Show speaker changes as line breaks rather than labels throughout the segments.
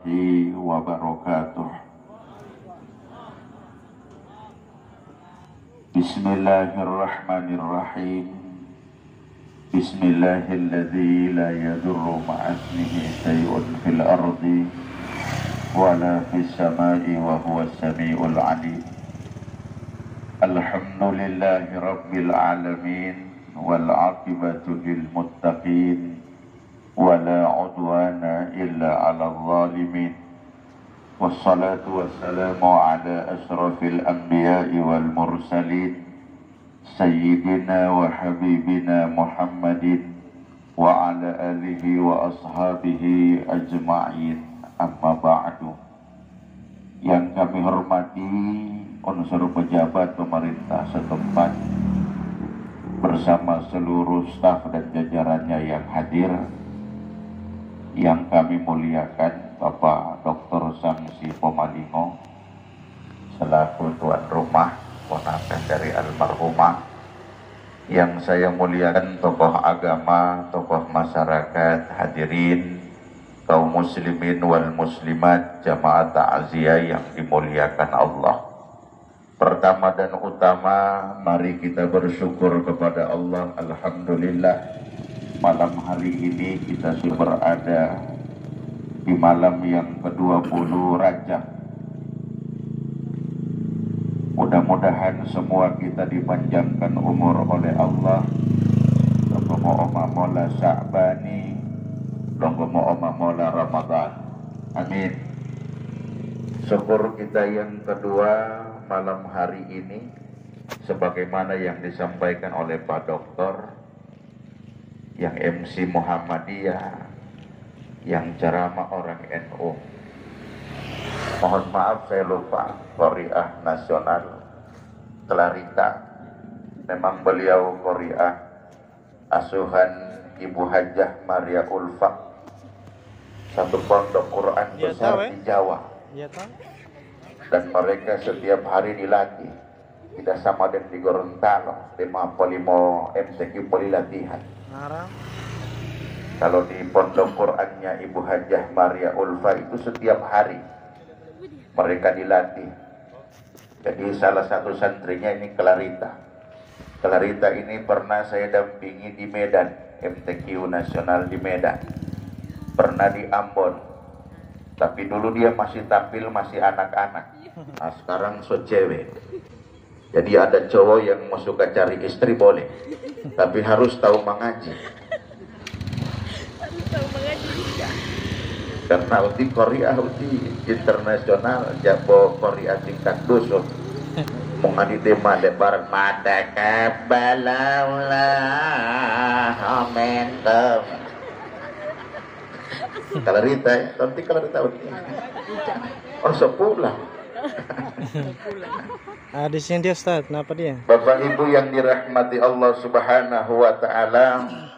wabarakatuh. Bismillahirrahmanirrahim. Bismillahilladzi la yadurru ma'asmihi syai'un fil ardi wala fis samai wa huwas samiul alim. Alhamdulillahi rabbil alamin wal 'aqibatu lil muttaqin wala 'udwana illa 'alal zalimin. Wassalatu wassalamu ala asrafil anbiya'i wal mursalin sayyidina wa habibina Muhammadin wa ala alihi wa ashabihi ajma'in, amma ba'du. Yang kami hormati unsur pejabat pemerintah setempat bersama seluruh staf dan jajarannya yang hadir, yang kami muliakan Bapak Dr. Samsi Pomalingo selaku tuan rumah ponakan dari almarhumah, yang saya muliakan tokoh agama, tokoh masyarakat, hadirin kaum muslimin wal muslimat, jamaah ta'ziyah yang dimuliakan Allah. Pertama dan utama, mari kita bersyukur kepada Allah. Alhamdulillah, malam hari ini kita sudah berada di malam yang ke-20 Rajab. Mudah-mudahan semua kita dipanjangkan umur oleh Allah. Allahumma mola Sya'bani, Allahumma mola Ramadan. Amin. Syukur kita yang kedua malam hari ini, sebagaimana yang disampaikan oleh Pak Doktor, yang MC Muhammadiyah, yang ceramah orang NU. Mohon maaf saya lupa, Qori'ah Nasional Clarita. Memang beliau Qori'ah asuhan Ibu Hajah Maria Ulfa, satu pondok Quran besar di Jawa. Dan mereka setiap hari dilatih. Tidak sama dengan di Gorontalo, 55 MTQ poli latihan. Kalau di pondok Qurannya Ibu Hajah Maria Ulfa itu setiap hari mereka dilatih. Jadi salah satu santrinya ini Clarita. Clarita ini pernah saya dampingi di Medan, MTQ nasional di Medan. Pernah di Ambon. Tapi dulu dia masih tampil masih anak-anak. Nah, sekarang so cewek. Jadi ada cowok yang mau suka cari istri boleh, tapi harus tahu mengaji. Karena uti Korea uti internasional, jabo Korea tingkat dusun. Mengadi tema lebaran mata kabalaulah momentum. Clarita, nanti Clarita uti. Oh sepulang.
Di sini dia Ustaz, kenapa dia?
Bapak Ibu yang dirahmati Allah Subhanahu wa taala,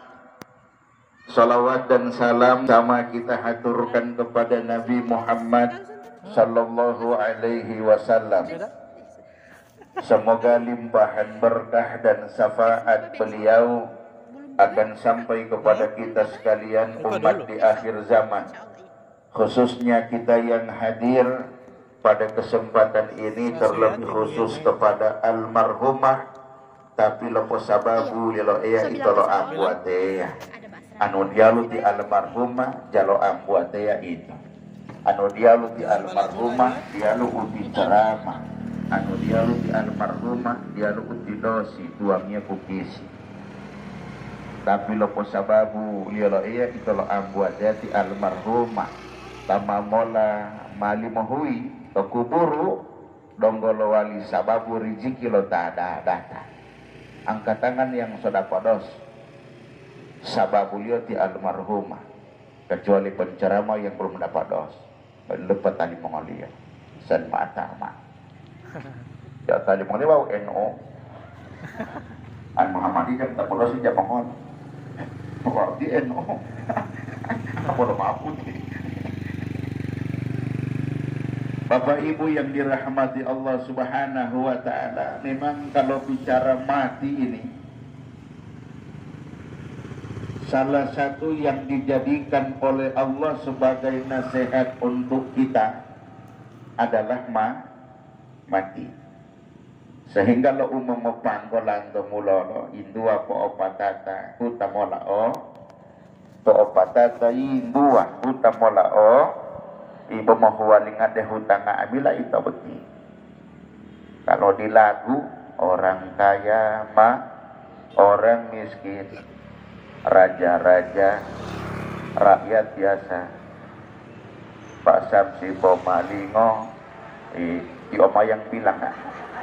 salawat dan salam sama kita haturkan kepada Nabi Muhammad sallallahu alaihi wasallam. Semoga limpahan berkah dan syafaat beliau akan sampai kepada kita sekalian umat di akhir zaman, khususnya kita yang hadir pada kesempatan ini, terlebih khusus kepada almarhumah tapi lepo sababu lilo iya itolo ambuatea anu dialu di almarhumah jalo ambuatea itu anu dialu di almarhumah dialu uti ceramah, anu dialu di almarhumah dialu uti dosi tuangnya kukisi. Tapi lepo sababu lilo iya itolo ambuatea di almarhumah tama mola mali mohui kuburu donggolo wali sababu riziki lo tada data. Angkat tangan yang sodakodos sababu lioti almarhumah, kecuali penceramah yang belum mendapat dos. Lepas tali Mongolia sen mata mah ya tali Mongolia bau NO an Muhammadiyah tak boleh sih jamangon berarti NO apa boleh mampu. Bapak Ibu yang dirahmati Allah Subhanahu wa taala, memang kalau bicara mati ini salah satu yang dijadikan oleh Allah sebagai nasihat untuk kita adalah mati. Sehingga lo umum panggolan to mulolo indua po opatata utamola o to opatata indua utamola o ibu mahuwalingan deh hutanga amila itu beti. Kalau di lagu orang kaya orang miskin, raja-raja, rakyat biasa. Pak Samsi Pomalingo di oma yang bilang kan.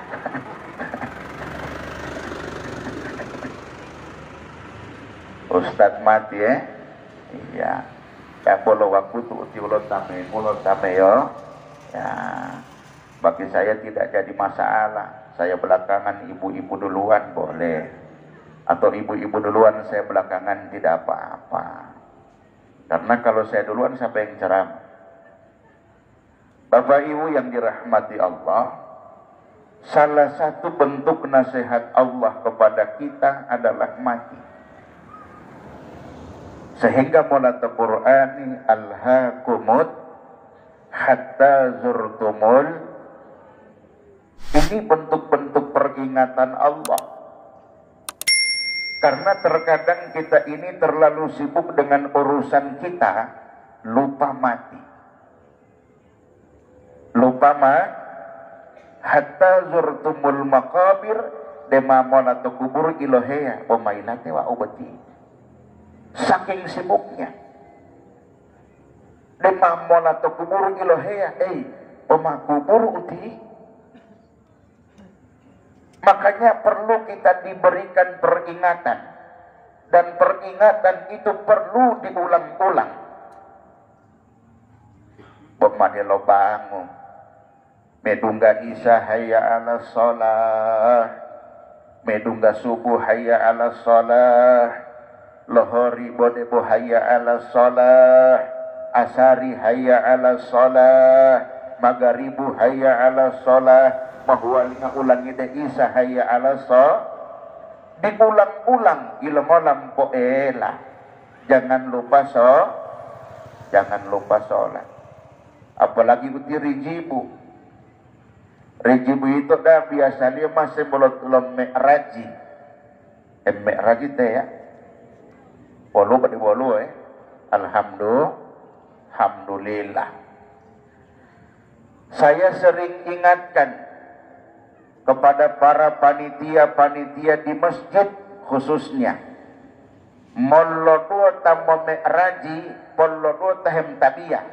Ustadz mati iya ya bolo waktu tuh ulot tame yo ya bagi saya tidak jadi masalah. Saya belakangan, ibu-ibu duluan boleh, atau ibu-ibu duluan saya belakangan tidak apa-apa. Karena kalau saya duluan siapa yang ceramah? Bapak Ibu yang dirahmati Allah, salah satu bentuk nasihat Allah kepada kita adalah mati. Sehingga mulat Qur'ani alhaakumut hatta zurtumul. Ini bentuk-bentuk peringatan Allah. Karena terkadang kita ini terlalu sibuk dengan urusan kita, lupa mati. Hatta zurtumul maqabir demamola to kubur iloheya pemailate wa ubati. Saking sibuknya. Demamola to kubur iloheya pemakubur uti. Makanya perlu kita diberikan peringatan, dan peringatan itu perlu diulang-ulang. Pemadelo bangun medungga isya hayya ala sholah, medungga subuh hayya ala sholah, lohori bodebo hayya ala sholah, asari hayya ala sholah, magaribu hayya ala sholah, mahuwalinga ulangi de isa hayya ala sholah. Diulang-ulang ilmolam poela. Jangan lupa sholat. Apalagi uti rijibu itu dah biasanya masih belum mi'raji. Mi'raji teh ya. Bolu alhamdulillah. Saya sering ingatkan kepada para panitia-panitia di masjid khususnya. Mollodo tammo mi'raji, pollodo tahem tabiyah.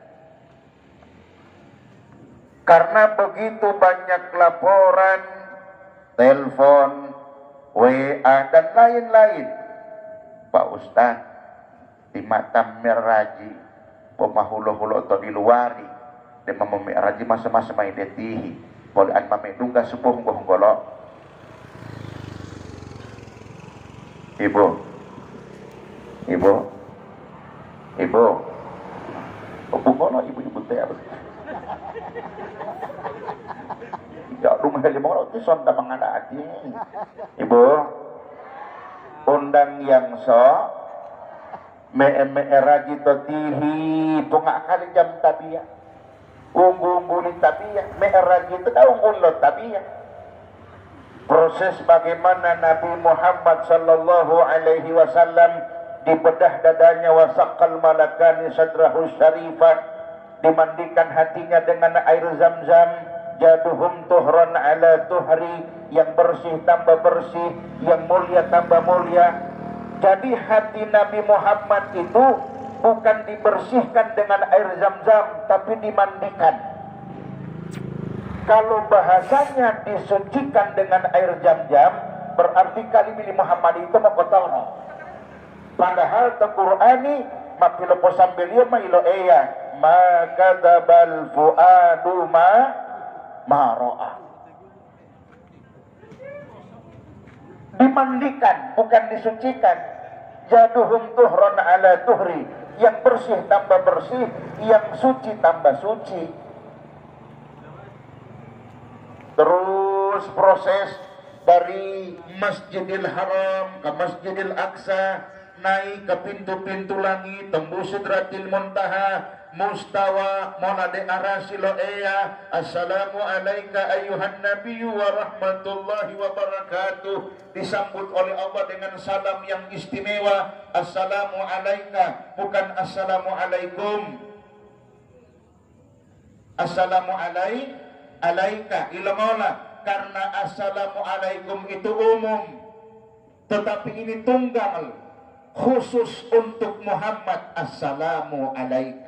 Karena begitu banyak laporan, telepon, WA dan lain-lain. Pak Ustaz, di matam mi'raji, pemahulo-hulo atau di luari, di mi'raji masa-masa main detihi, boleh an mamedungga sepuh golok. Ibu, golok ibu teh apa? Ya rumah limong itu sonda mengalati. Ibu, undang yang me-raji totihi tungak kali jam tabiyah. Unggu-unggu tabiyah, me-raji itu dah unggu tabiyah. Proses bagaimana Nabi Muhammad sallallahu alaihi wasallam dibedah dadanya wasaqal malakani sadrahu syarifah, dimandikan hatinya dengan air zam-zam, jaduhum tuhran ala tuhri, yang bersih tambah bersih, yang mulia tambah mulia. Jadi hati Nabi Muhammad itu bukan dibersihkan dengan air zam-zam, tapi dimandikan. Kalau bahasanya disucikan dengan air zam-zam, berarti kali Nabi Muhammad itu makotalno. Padahal Al-Qur'ani mapilo posambelia mailo eya maka dabal fuadu maro'a. Dimandikan, bukan disucikan. Jaduhum tuhron ala tuhri, yang bersih tambah bersih, yang suci tambah suci. Terus proses dari Masjidil Haram ke Masjidil Aqsa, naik ke pintu-pintu langit, tembus sidratil muntaha, mustawa monade arasilo eya. Assalamu alaika ayuhan nabiyyu wa rahmatullahi wa barakatuh. Disambut oleh Allah dengan salam yang istimewa. Assalamu alaika, bukan assalamu alaikum. Assalamu alaika ilamola, karena assalamu alaikum itu umum, tetapi ini tunggal khusus untuk Muhammad. Assalamu alaika.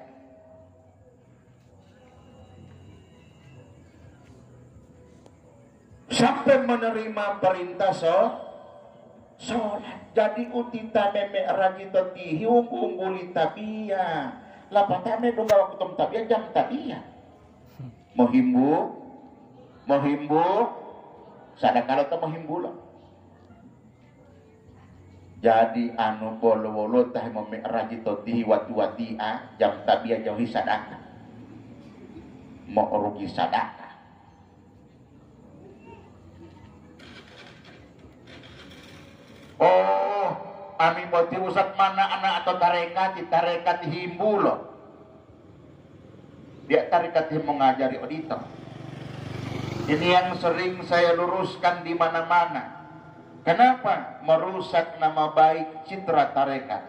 Sampai menerima perintah sholat. Jadi utita meme ragito tihi ungguli tabia. Lapatame dungga waktu tabia jam tabia. Mohimbu sadakala ta mohimbu lo. Jadi anu bolo-bolo tah meme ragito tihi wati-wati jam tabia jauhi sadaka. Mau rugi sadaka. Oh, ami mau tiusat mana anak atau tarekat himbu loh. Dia tarekat himbu mengajari odito. Ini yang sering saya luruskan di mana-mana. Kenapa? Merusak nama baik citra tarekat.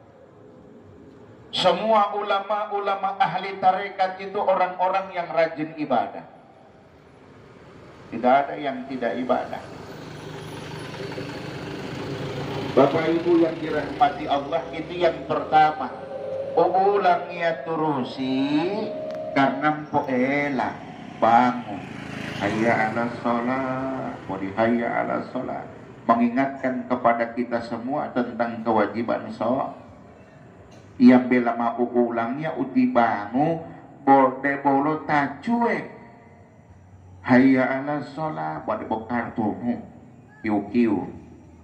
Semua ulama-ulama ahli tarekat itu orang-orang yang rajin ibadah. Tidak ada yang tidak ibadah. Bapak Ibu yang dirahmati Allah, itu yang pertama. Ulangnya turusi karena poela bangun. Hayya ala sholat, wadi hayya ala sholat. Mengingatkan kepada kita semua tentang kewajiban sholat. Yang bela mau ulangnya uti bangu borde bolo tacue. Hayya ala sholat, wadi bokartumu kiu-kiu.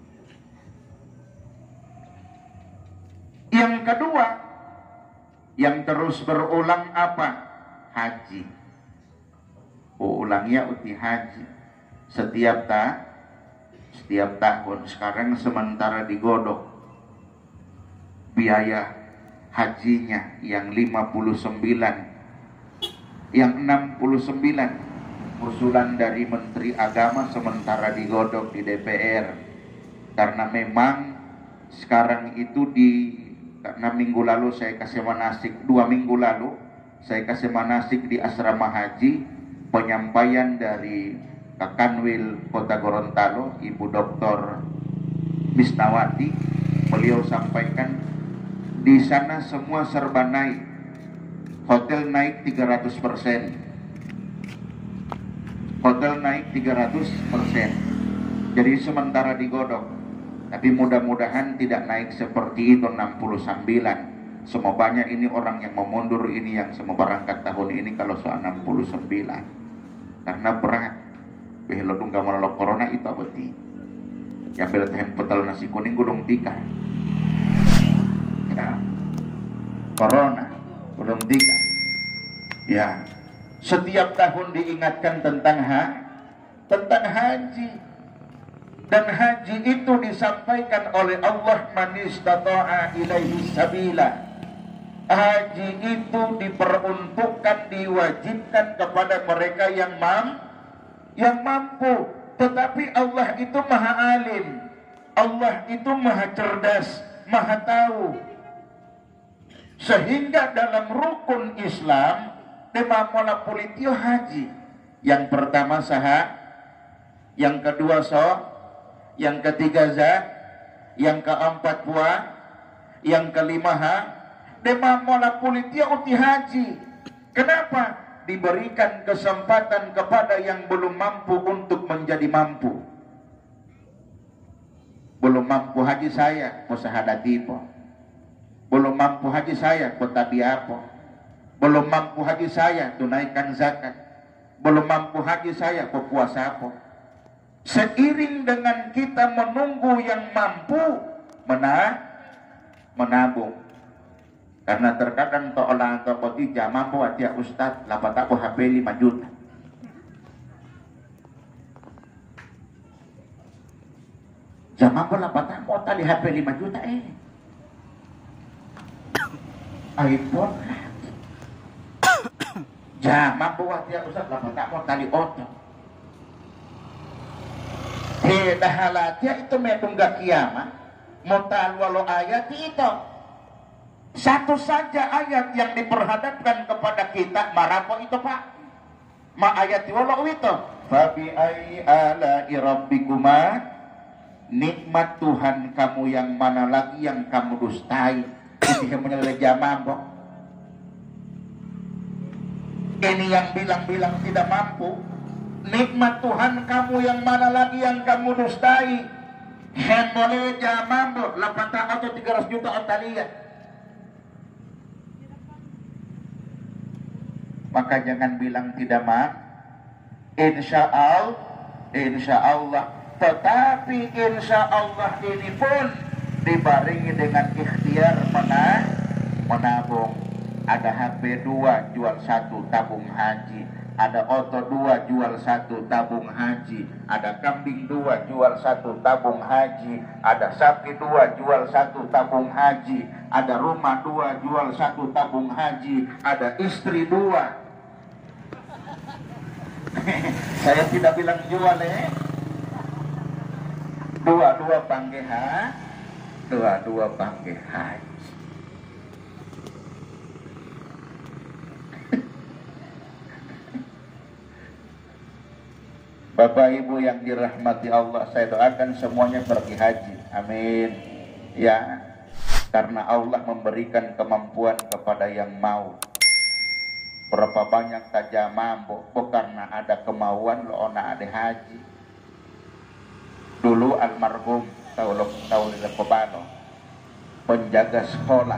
Yang kedua, yang terus berulang apa? Haji. Ulangnya uti haji. Setiap tahun. Sekarang sementara digodok biaya hajinya yang 59, yang 69 usulan dari Menteri Agama sementara digodok di DPR. Karena memang sekarang itu karena minggu lalu saya kasih manasik, 2 minggu lalu saya kasih manasik di asrama haji, penyampaian dari Kakanwil Kota Gorontalo, Ibu Dr. Misnawati. Beliau sampaikan di sana semua serba naik, hotel naik 300%, hotel naik 300%. Jadi sementara digodok. Tapi mudah-mudahan tidak naik seperti itu 69. Semua banyak ini orang yang mau mundur, ini yang semua berangkat tahun ini kalau soal 69. Karena berat. Behelo dungga malalok corona itu abeti. Yang bela tehen petal nasi kuning gudung tika. Ya. Corona gudung tika. Ya. Setiap tahun diingatkan tentang haji. Dan haji itu disampaikan oleh Allah, man istata'a ilaihi sabila. Haji itu diperuntukkan, diwajibkan kepada mereka yang mampu. Tetapi Allah itu maha alim, Allah itu maha cerdas, maha tahu. Sehingga dalam rukun Islam demamola politio haji. Yang pertama saha, yang kedua yang ketiga yang keempat puah, yang kelima demamola politia uti haji. Kenapa? Diberikan kesempatan kepada yang belum mampu untuk menjadi mampu. Belum mampu haji saya, posahadati po. Belum mampu haji saya, potabiapo. Belum mampu haji saya, tunaikan zakat. Belum mampu haji saya, puasa po. Seiring dengan kita menunggu yang mampu menabung. Karena terkadang to'olah atau potija mampu aja Ustadz lapat aku HP 5 juta. Jangan mampu lapat aku tali HP 5 juta iPhone jama buat ya Ustaz lama tak mau tali otot dahalatnya itu metunggak kiamat mutal walau ayat itu satu saja ayat yang diperhadapkan kepada kita marapo itu Pak ma ayat walau itu fabi ai ala rabbikuma nikmat Tuhan kamu yang mana lagi yang kamu dustai ini yang menyelesaikan jamambok ini yang bilang-bilang tidak mampu nikmat Tuhan kamu yang mana lagi yang kamu dustai hemole jamambok 8 atau 300 juta otalia maka jangan bilang tidak mampu insya Allah tetapi insya Allah ini pun dibarengi dengan ikhtiar menabung ada HP 2 jual 1 tabung haji ada oto 2 jual 1 tabung haji ada kambing 2 jual 1 tabung haji ada sapi 2 jual 1 tabung haji ada rumah 2 jual 1 tabung haji ada istri 2 saya tidak bilang jual dua panggih dua panggih haji Bapak Ibu yang dirahmati Allah saya doakan semuanya pergi haji amin ya karena Allah memberikan kemampuan kepada yang mau berapa banyak saja mampu karena ada kemauan lo ona ada haji dulu almarhum tahun Lekobano penjaga sekolah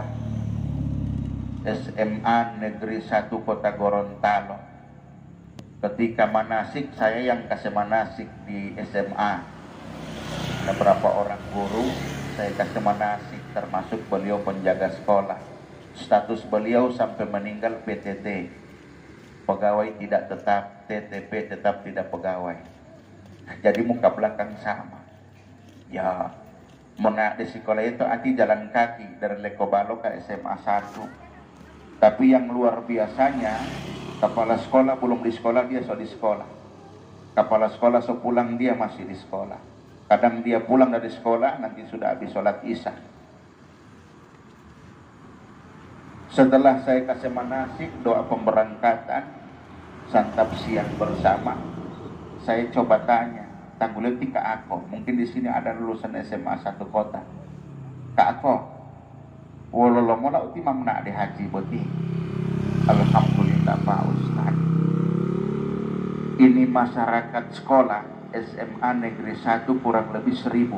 SMA Negeri 1 Kota Gorontalo ketika manasik saya yang kasih manasik di SMA ada berapa orang guru saya kasih manasik termasuk beliau penjaga sekolah status beliau sampai meninggal PTT pegawai tidak tetap TTP tetap tidak pegawai jadi muka belakang sama ya menak di sekolah itu anti jalan kaki dari Lekobalo ke SMA 1 tapi yang luar biasanya kepala sekolah belum di sekolah dia sudah di sekolah kepala sekolah sepulang dia masih di sekolah kadang dia pulang dari sekolah nanti sudah habis sholat isya setelah saya kasih manasik doa pemberangkatan santap siang bersama saya coba tanya tangguleti ke aku mungkin di sini ada lulusan SMA 1 kota ke aku wololomola uti mamna di haji boti alhamdulillah Pak Ustaz ini masyarakat sekolah SMA Negeri 1 kurang lebih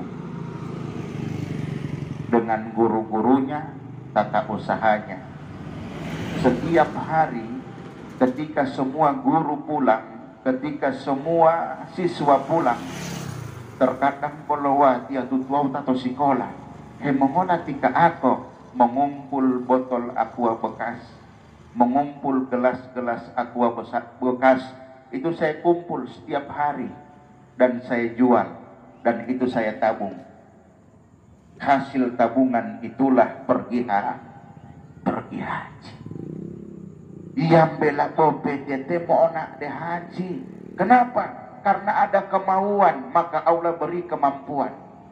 1000 dengan guru-gurunya tata usahanya setiap hari ketika semua guru pulang ketika semua siswa pulang terkadang polowati atau atau sekolah hemongola tika ako mengumpul botol aqua bekas mengumpul gelas-gelas aqua bekas itu saya kumpul setiap hari dan saya jual dan itu saya tabung hasil tabungan itulah pergi haji yang bela PTT mau nak deh haji kenapa? Karena ada kemauan maka Allah beri kemampuan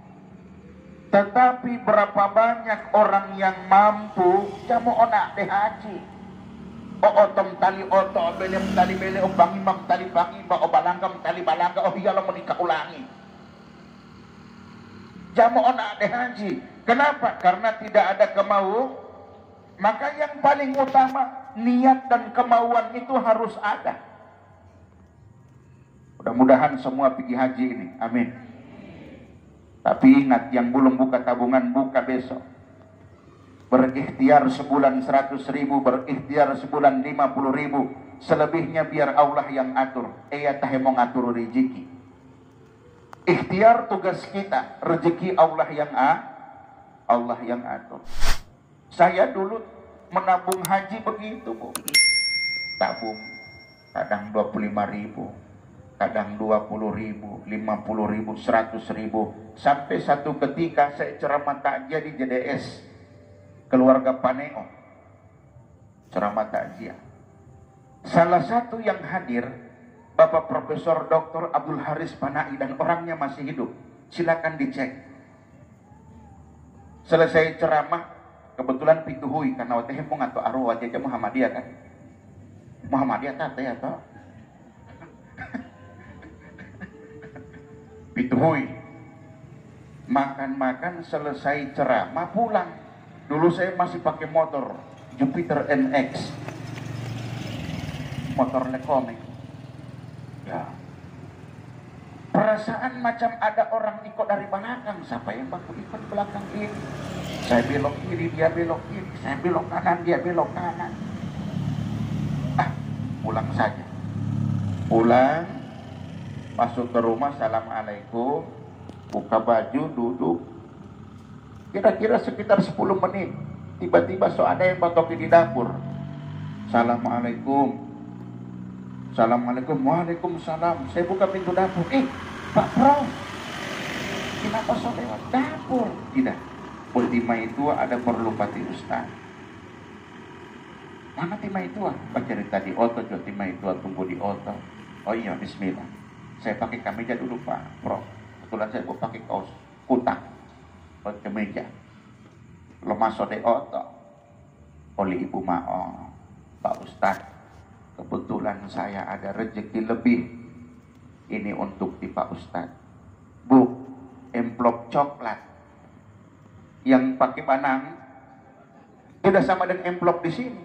tetapi berapa banyak orang yang mampu mau nak deh haji otom tali oto belem tali bele bangi mak tali bangi ba obalangam tali balangga iya lo menikah ulangi mau nak deh haji kenapa? Karena tidak ada kemauan maka yang paling utama niat dan kemauan itu harus ada. Mudah-mudahan semua pergi haji ini, amin. Tapi ingat yang belum buka tabungan buka besok. Berikhtiar sebulan 100.000, berikhtiar sebulan 50.000, selebihnya biar Allah yang atur. Tahe mau ngatur rezeki. Ikhtiar tugas kita, rezeki Allah yang atur. Saya dulu menabung haji begitu Bu. Tabung kadang 25.000, kadang 20.000, 50.000, 100.000 sampai satu ketika saya ceramah takziah di JDS keluarga Paneo ceramah takziah. Salah satu yang hadir Bapak Profesor Dr. Abdul Haris Panai, dan orangnya masih hidup. Silakan dicek. Selesai ceramah, kebetulan pituhui karena waktu hempung atau arwah aja Muhammadiyah kan. Muhammadiyah tante ya toh. Pituhui. Makan-makan selesai ceramah pulang. Dulu saya masih pakai motor Jupiter NX. Motor Lekomik. Ya. Perasaan macam ada orang ikut dari belakang. Siapa yang baku ikut belakang ini? Saya belok kiri, dia belok kiri. Saya belok kanan, dia belok kanan. Pulang saja. Pulang, masuk ke rumah, assalamualaikum, buka baju, duduk. Kira-kira sekitar 10 menit. Tiba-tiba ada yang batoki di dapur. Assalamualaikum. Assalamualaikum. Waalaikumsalam. Saya buka pintu dapur. Pak Prof, kenapa lewat dapur? Tidak. Ultima itu ada perlu pati ustaz. Mana timah itu? Pak cerita di oto, timah itu tunggu di oto. Oh iya, bismillah. Saya pakai kemeja dulu Pak Prof. Kebetulan saya mau pakai kaos kutang. Pakai kemeja. Lemas di oto. Oleh Ibu Mao, Pak Ustaz, kebetulan saya ada rezeki lebih. Ini untuk di Pak Ustaz. Bu, amplop coklat yang pakai banang tidak sama dengan amplop di sini.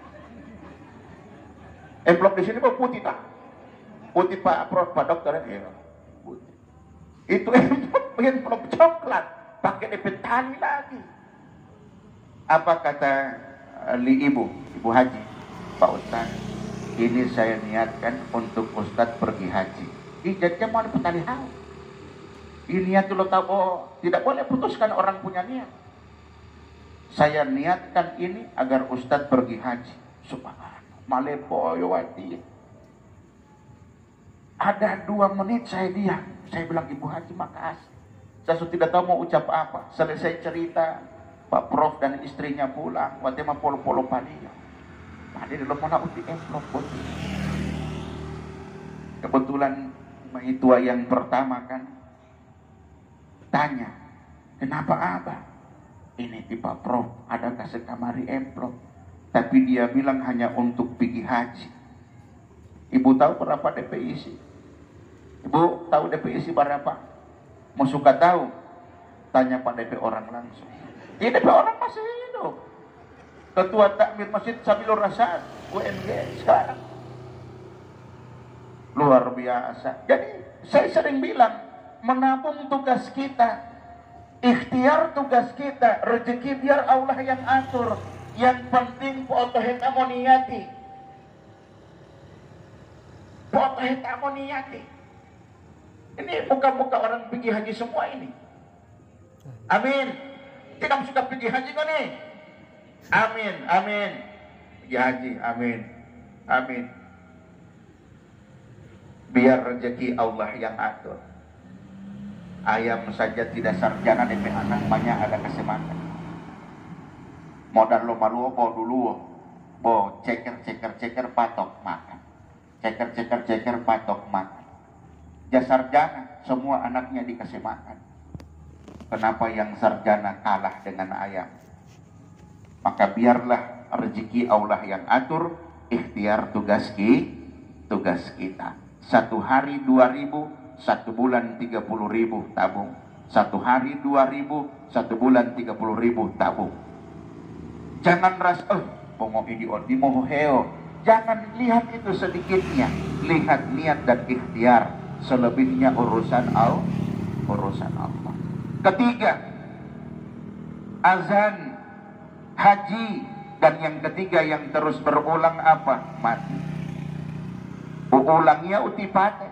Amplop di sini kok putih tak? Putih Pak Prof, Pak Dokter ya. Putih. Itu amplop coklat pakai DP tali lagi. Apa kata Ibu Haji? Pak Ustaz, ini saya niatkan untuk Ustaz pergi haji. Jadinya mau petani hal. Ini niat lo tahu, tidak boleh putuskan orang punya niat. Saya niatkan ini agar Ustaz pergi haji. Subhanallah, malepoyowati. Ada 2 menit saya diam. Saya bilang, Ibu Haji makasih. Saya sudah tidak tahu mau ucap apa. Selesai cerita, Pak Prof dan istrinya pulang. Waktu mah polo-polo padia. Padia dalam mana uti envelope putih. Kebetulan Mahitua yang pertama kan tanya, kenapa Abah? Ini di Pak Prof, adakah sekamari envelope? Tapi dia bilang hanya untuk pergi haji. Ibu tahu berapa DP isi? Ibu tahu DP isi berapa? Mau suka tahu? Tanya Pak DP orang langsung. Ini DP orang masih hidup. Ketua Takmir Masjid Sabilur Rasyad UMG sekarang. Luar biasa. Jadi saya sering bilang, menabung tugas kita, ikhtiar tugas kita, rezeki biar Allah yang atur. Yang penting potohet amoniyati. Potohet amoniyati. Ini bukan orang pergi haji semua ini. Amin. Tidak suka pergi haji kok nih. Amin, amin. Pergi haji, amin, amin. Biar rezeki Allah yang atur. Ayam saja tidak sarjana DP anak banyak ada kesempatan. Modal lo malu bo dulu bo ceker patok makan. Ceker patok makan. Ya sarjana semua anaknya dikasih makan. Kenapa yang sarjana kalah dengan ayam? Maka biarlah rezeki Allah yang atur, ikhtiar tugas kita. 1 hari 2.000, 1 bulan 30.000 tabung. 1 hari 2.000, 1 bulan 30.000 tabung. Jangan pongo ini di moheo. Jangan lihat itu sedikitnya, lihat niat dan ikhtiar. Selebihnya urusan Allah. Ketiga, azan, haji, dan yang ketiga yang terus berulang apa? Mati. Ulangnya utipate.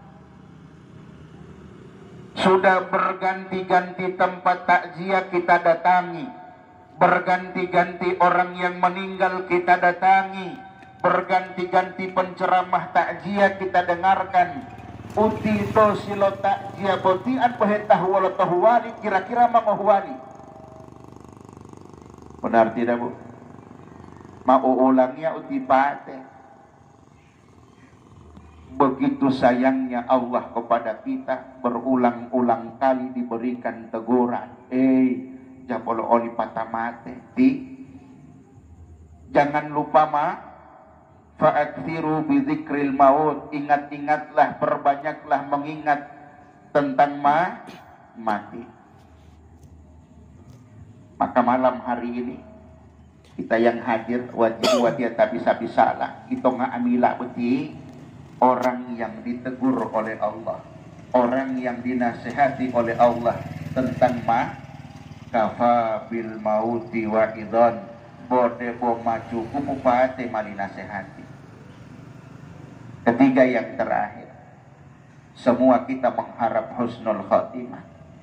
Sudah berganti-ganti tempat takziah kita datangi. Berganti-ganti orang yang meninggal kita datangi. Berganti-ganti penceramah takziah kita dengarkan. Uti to silo takziah botian pehetah wala tahuwali, kira-kira mamahuwali. Benar tidak Bu? Mauulangnya utipate. Begitu sayangnya Allah kepada kita, berulang-ulang kali diberikan teguran. Japolo oli patamate. Jangan lupa fa'akthiru bidzikril maut. Ingat-ingatlah, perbanyaklah mengingat tentang mati. Maka malam hari ini kita yang hadir wajib wadia tak bisa lah. Itu amila beti orang yang ditegur oleh Allah, orang yang dinasihati oleh Allah tentang kafa bil mauti wa idon bode bo maju kupupate malinasihati. Ketiga yang terakhir, semua kita mengharap husnul khotimah,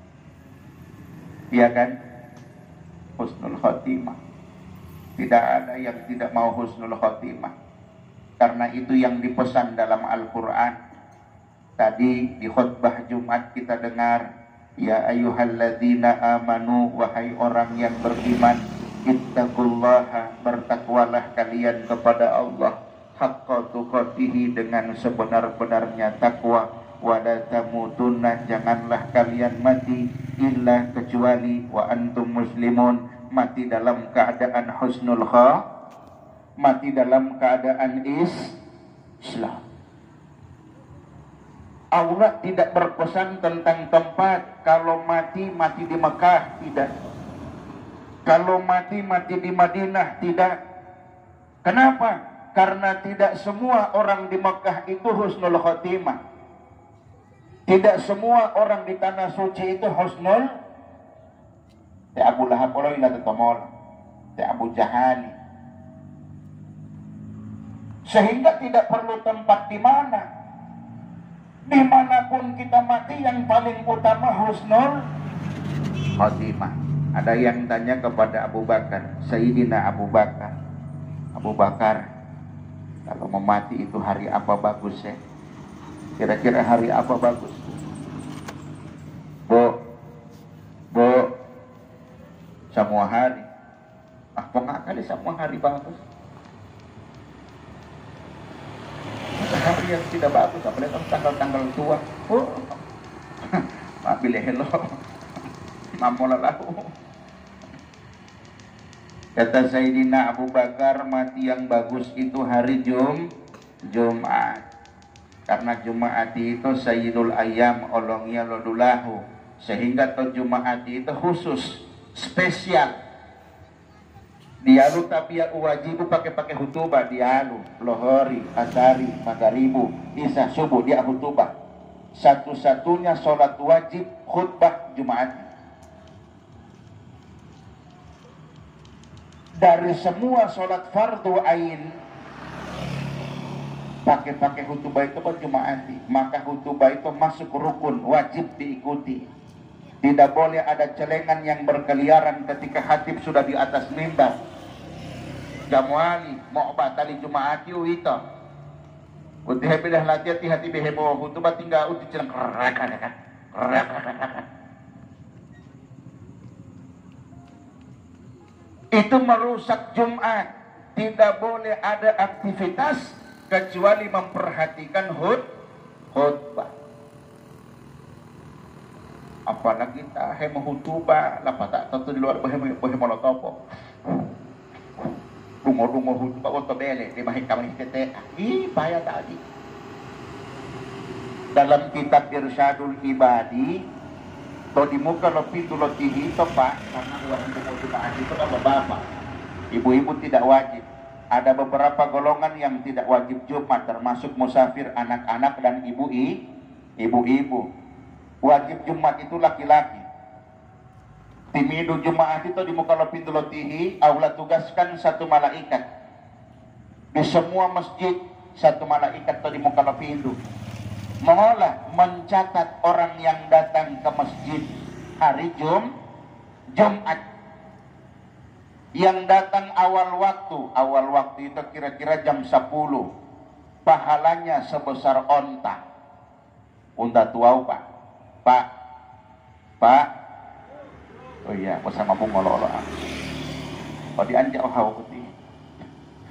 ya kan? Husnul khotimah. Tidak ada yang tidak mau husnul khotimah. Karena itu yang dipesan dalam Al-Quran. Tadi di khutbah Jumat kita dengar, ya ayyuhalladzina amanu, wahai orang yang beriman, ittaqullaha, bertakwalah kalian kepada Allah, haqqa tuqatihi, dengan sebenar-benarnya takwa, wa la tamutunna, janganlah kalian mati illa kecuali wa antum muslimun, mati dalam keadaan husnul mati dalam keadaan Islam. Allah tidak berpesan tentang tempat. Kalau mati di Mekah, tidak. Kalau mati di Madinah, tidak. Kenapa? Karena tidak semua orang di Mekah itu husnul khotimah. Tidak semua orang di tanah suci itu husnul. Te Abu Lahab olo ila tetomol, te Abu Jahali. Sehingga tidak perlu tempat di mana. Dimanapun kita mati, yang paling utama husnul khotimah. Ada yang tanya kepada Abu Bakar, Sayyidina Abu Bakar, Abu Bakar, kalau mau mati itu hari apa bagus ya? Kira-kira hari apa bagus? Bu, semua hari. Pengakali semua hari bagus. Hari yang tidak bagus, apalagi tanggal-tanggal tua. Pilih hello. Mamola lahu. Kata Sayyidina Abu Bakar, mati yang bagus itu hari Jumat. Karena Jumat itu Sayyidul Ayyam olongnya lodulahu. Sehingga Jumat itu khusus, spesial. Dialu tapi ya wajib pakai hutubah, dialu lohori, asari, magaribu, isya, subuh dia hutubah. Satu-satunya sholat wajib khutbah Jumat. Dari semua sholat fardu ain pakai hutubah itu Jumat. Maka hutubah itu masuk rukun, wajib diikuti. Tidak boleh ada celengan yang berkeliaran ketika khatib sudah di atas mimbar. Jamuali mau batali Jumaat itu. Uti hebilah latihan hati behebo hutubah tinggal uti celang kan. Itu merusak Jumat. Tidak boleh ada aktivitas kecuali memperhatikan khutbah. Apalagi tak hemo hutubah, lapa tak tentu di luar behemo molotopo. Dungo hutubah untuk bele di mahik kami tete. Bahaya tadi. Dalam kitab Irsyadul Ibadi, to di muka lebih tu lotihi itu pak, karena orang hutubah itu kan bapak. Ibu-ibu tidak wajib. Ada beberapa golongan yang tidak wajib Jumat, termasuk musafir, anak-anak dan ibu-ibu. Wajib Jumat itu laki-laki. Timidu Jumat itu di muka pintu lotihi, Allah tugaskan satu malaikat. Di semua masjid satu malaikat itu di muka pintu. Mengolah, mencatat orang yang datang ke masjid hari Jumat. Yang datang awal waktu itu kira-kira jam 10. Pahalanya sebesar onta. Unta tuau Pak. Oh iya, bersama bung ngolo-olo. Oh dianjak hawa putih.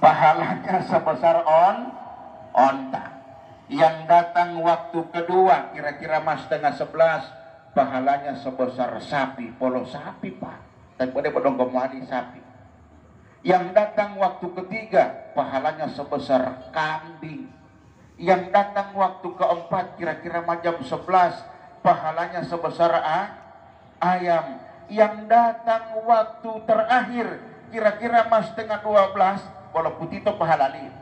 pahalanya sebesar onta. Yang datang waktu kedua kira-kira mas setengah 11, pahalanya sebesar sapi, polo sapi pak. Dan pada pedong kemari sapi. Yang datang waktu ketiga pahalanya sebesar kambing. Yang datang waktu keempat kira-kira jam 11, pahalanya sebesar ayam. Yang datang waktu terakhir kira-kira mas setengah 12, bola putih itu pahala lihat.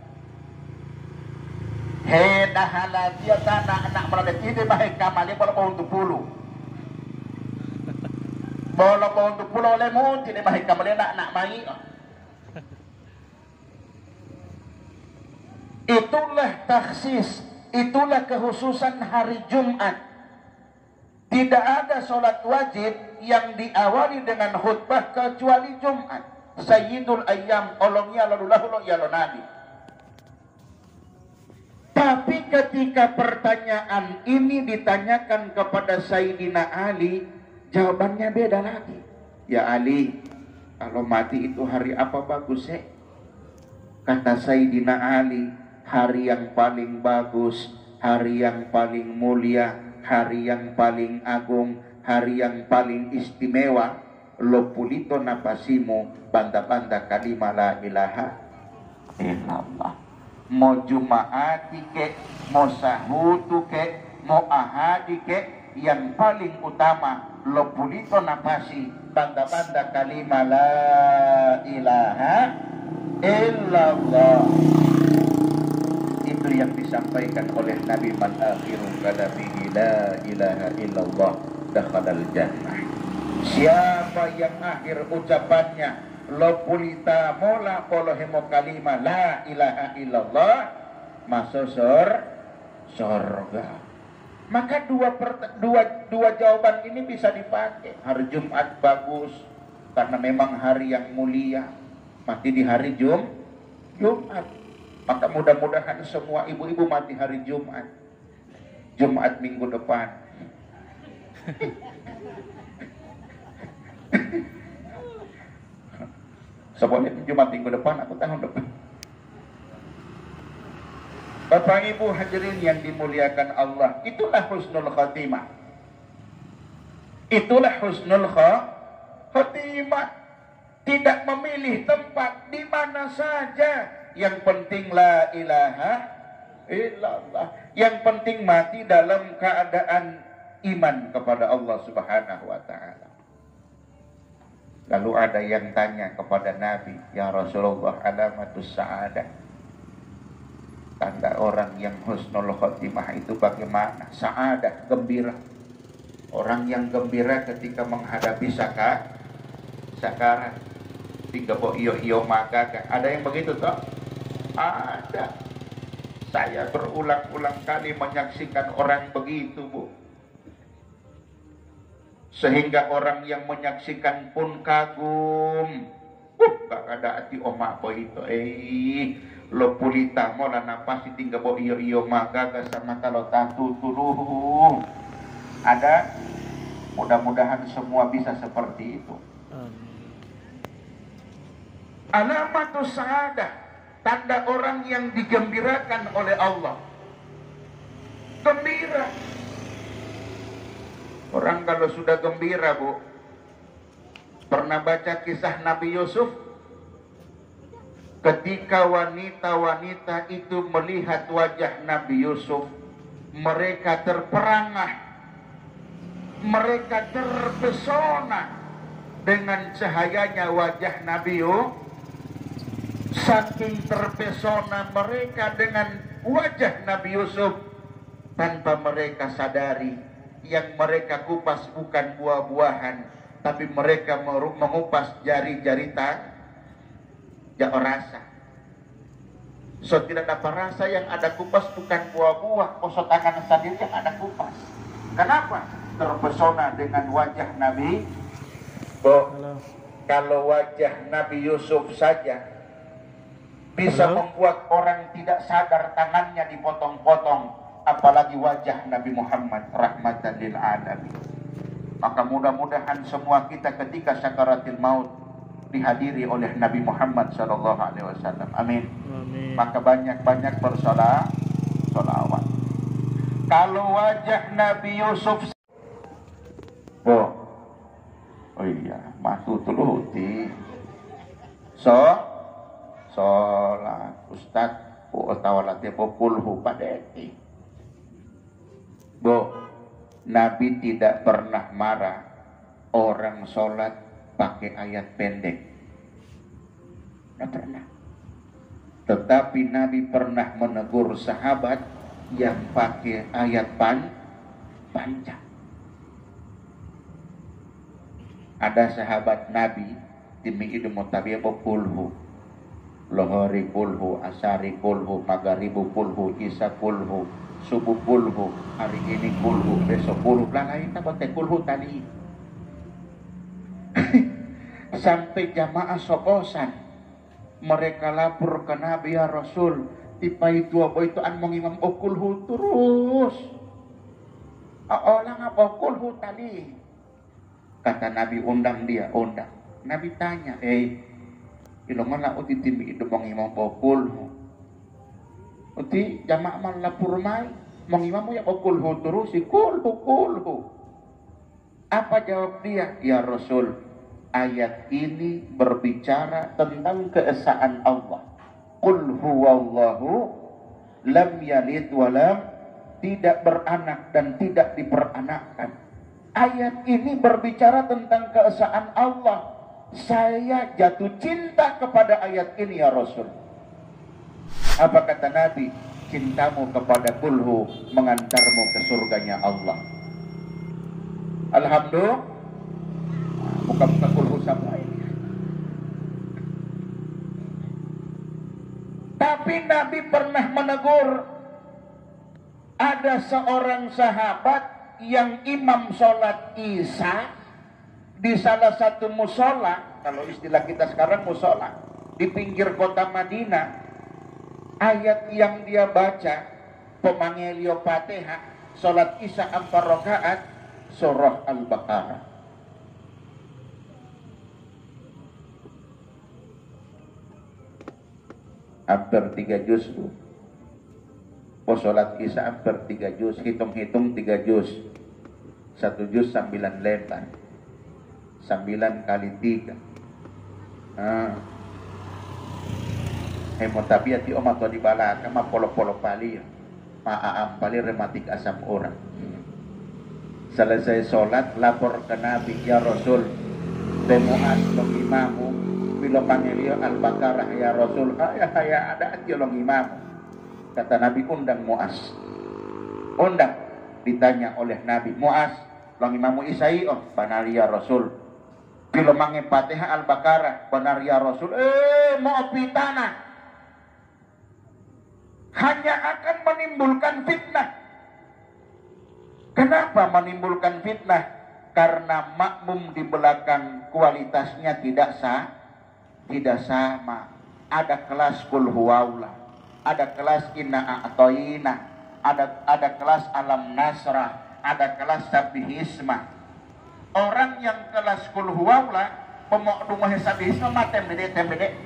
He dahala dia tanah anak meradat ini bahaya kamali bola bau untuk puluh. Bola bau untuk puluh oleh munti ini bahaya kamali anak mai. Itulah taksis, itulah kekhususan hari Jumat. Tidak ada sholat wajib yang diawali dengan khutbah kecuali Jumat. Sayyidul Ayyam, olongnya lalu lahu ya lo nabi. Tapi ketika pertanyaan ini ditanyakan kepada Sayyidina Ali, jawabannya beda lagi. Ya Ali, kalau mati itu hari apa bagus sih? Kata Sayyidina Ali, hari yang paling bagus, hari yang paling mulia, hari yang paling agung, hari yang paling istimewa. Lo pulito napasimu, banda-banda kalimah la ilaha illallah. Mau jumaati ke, mau sahutu ke, mau ahadi ke, yang paling utama lo pulito napasi, banda-banda kalimah la ilaha illallah. Itu yang disampaikan oleh Nabi, man akhiru kalamihi la ilaha illallah dakhalal jannah. Siapa yang akhir ucapannya lo pulita mola polohemo kalimah la ilaha illallah, masuk surga. Maka dua jawaban ini bisa dipakai. Hari Jumat bagus karena memang hari yang mulia, mati di hari Jumat. Maka mudah-mudahan semua ibu-ibu mati hari Jumat. Jumat minggu depan. Seboleh Jumat minggu depan atau tahun depan. Bapak Ibu hadirin yang dimuliakan Allah, itulah husnul khatimah. Itulah husnul khatimah. Tidak memilih tempat di mana saja. Yang penting la ilaha illallah. Yang penting mati dalam keadaan iman kepada Allah Subhanahu wa taala. Lalu ada yang tanya kepada Nabi, ya Rasulullah, alamatus sa'adah, tanda orang yang husnul khotimah itu bagaimana? Sa'adah, gembira. Orang yang gembira ketika menghadapi sakarat. Tiga bo iyo maka ada yang begitu toh? Ada. Saya berulang-ulang kali menyaksikan orang begitu, Bu. Sehingga orang yang menyaksikan pun kagum. Gak ada hati oma apa itu. Lo pulita mo la napasi tinggal bo iyo maka sama kalau tatu tuluh. Ada. Mudah-mudahan semua bisa seperti itu. Alamatus sa'adah, tanda orang yang digembirakan oleh Allah. Gembira. Orang kalau sudah gembira, Bu, pernah baca kisah Nabi Yusuf? Ketika wanita-wanita itu melihat wajah Nabi Yusuf, mereka terperangah, mereka terpesona dengan cahayanya wajah Nabi Yusuf. Saking terpesona mereka dengan wajah Nabi Yusuf, tanpa mereka sadari, yang mereka kupas bukan buah-buahan, tapi mereka mengupas jari-jari rasa. So tidak dapat rasa yang ada kupas bukan buah-buah, kosot tangan sendiri yang ada kupas. Kenapa? Terpesona dengan wajah Nabi. Kalau wajah Nabi Yusuf saja bisa membuat orang tidak sadar tangannya dipotong-potong, apalagi wajah Nabi Muhammad rahmatan lil alamin. Maka mudah-mudahan semua kita ketika sakaratil maut dihadiri oleh Nabi Muhammad SAW. Amin.
Amin.
Maka banyak-banyak bersolawat. Kalau wajah Nabi Yusuf, oh iya, matu tuluti. Sholat Ustaz, tawalatnya populhu padeti. Nabi tidak pernah marah orang sholat pakai ayat pendek. Tidak pernah. Tetapi Nabi pernah menegur sahabat yang pakai ayat panjang. Ada sahabat Nabi demi itu mutabiyah pulhu, lohori pulhu, asari pulhu, magaribu pulhu, isya pulhu, subuh pulhu, hari ini pulhu, besok pulhu, lain apa teh pulhu tadi. Sampai jamaah sokosan, mereka lapor ke Nabi, ya Rasul, tipa itu apa itu an mengimam okulhu terus. Orang apa okulhu tadi? Kata Nabi, undang dia, undang. Nabi tanya, ilmu lah uti timbi itu mengimam okulhu. Uti jamaah man lapor mai, mengimamu ya okulhu terus, kulhu. Apa jawab dia? Ya Rasul, ayat ini berbicara tentang keesaan Allah. Qul huwallahu lam yalid walam, tidak beranak dan tidak diperanakkan. Ayat ini berbicara tentang keesaan Allah. Saya jatuh cinta kepada ayat ini ya Rasul. Apa kata Nabi? Cintamu kepada kulhu mengantarmu ke surganya Allah. Alhamdulillah. Buka-buka kulhu sama ini. Tapi Nabi pernah menegur. Ada seorang sahabat yang imam sholat isya di salah satu musola, kalau istilah kita sekarang musola, di pinggir kota Madinah. Ayat yang dia baca, pemangilio Fatihah, sholat isya 4 rakaat, surah Al-Baqarah. Hampir 3 juz. Sholat isya hampir 3 juz. Hitung-hitung 3 juz. 1 juz 9 lembar. 9 kali 3. Hemotabiati omato di balaka ma polo-polo pali. Maaam pali rematik asam orang. Selesai sholat lapor ke Nabi, ya Rasul, temuan long imamu bila panggilio Al-Baqarah ya Rasul. Ya ada long imamu. Kata Nabi, undang Muaz. Undang. Ditanya oleh Nabi, Muaz, long imamu isai, benar ya Rasul. Bila mangi Fatihah Al-Baqarah, benar ya Rasul. Mau pitana. Hanya akan menimbulkan fitnah. Kenapa menimbulkan fitnah? Karena makmum di belakang kualitasnya tidak sama. Ada kelas kul huwaulah, ada kelas inna a'toina, ada kelas alam nasrah, ada kelas sabihisma. Orang yang kelas kul huwaulah, pemok dumah sabihisma matem dede.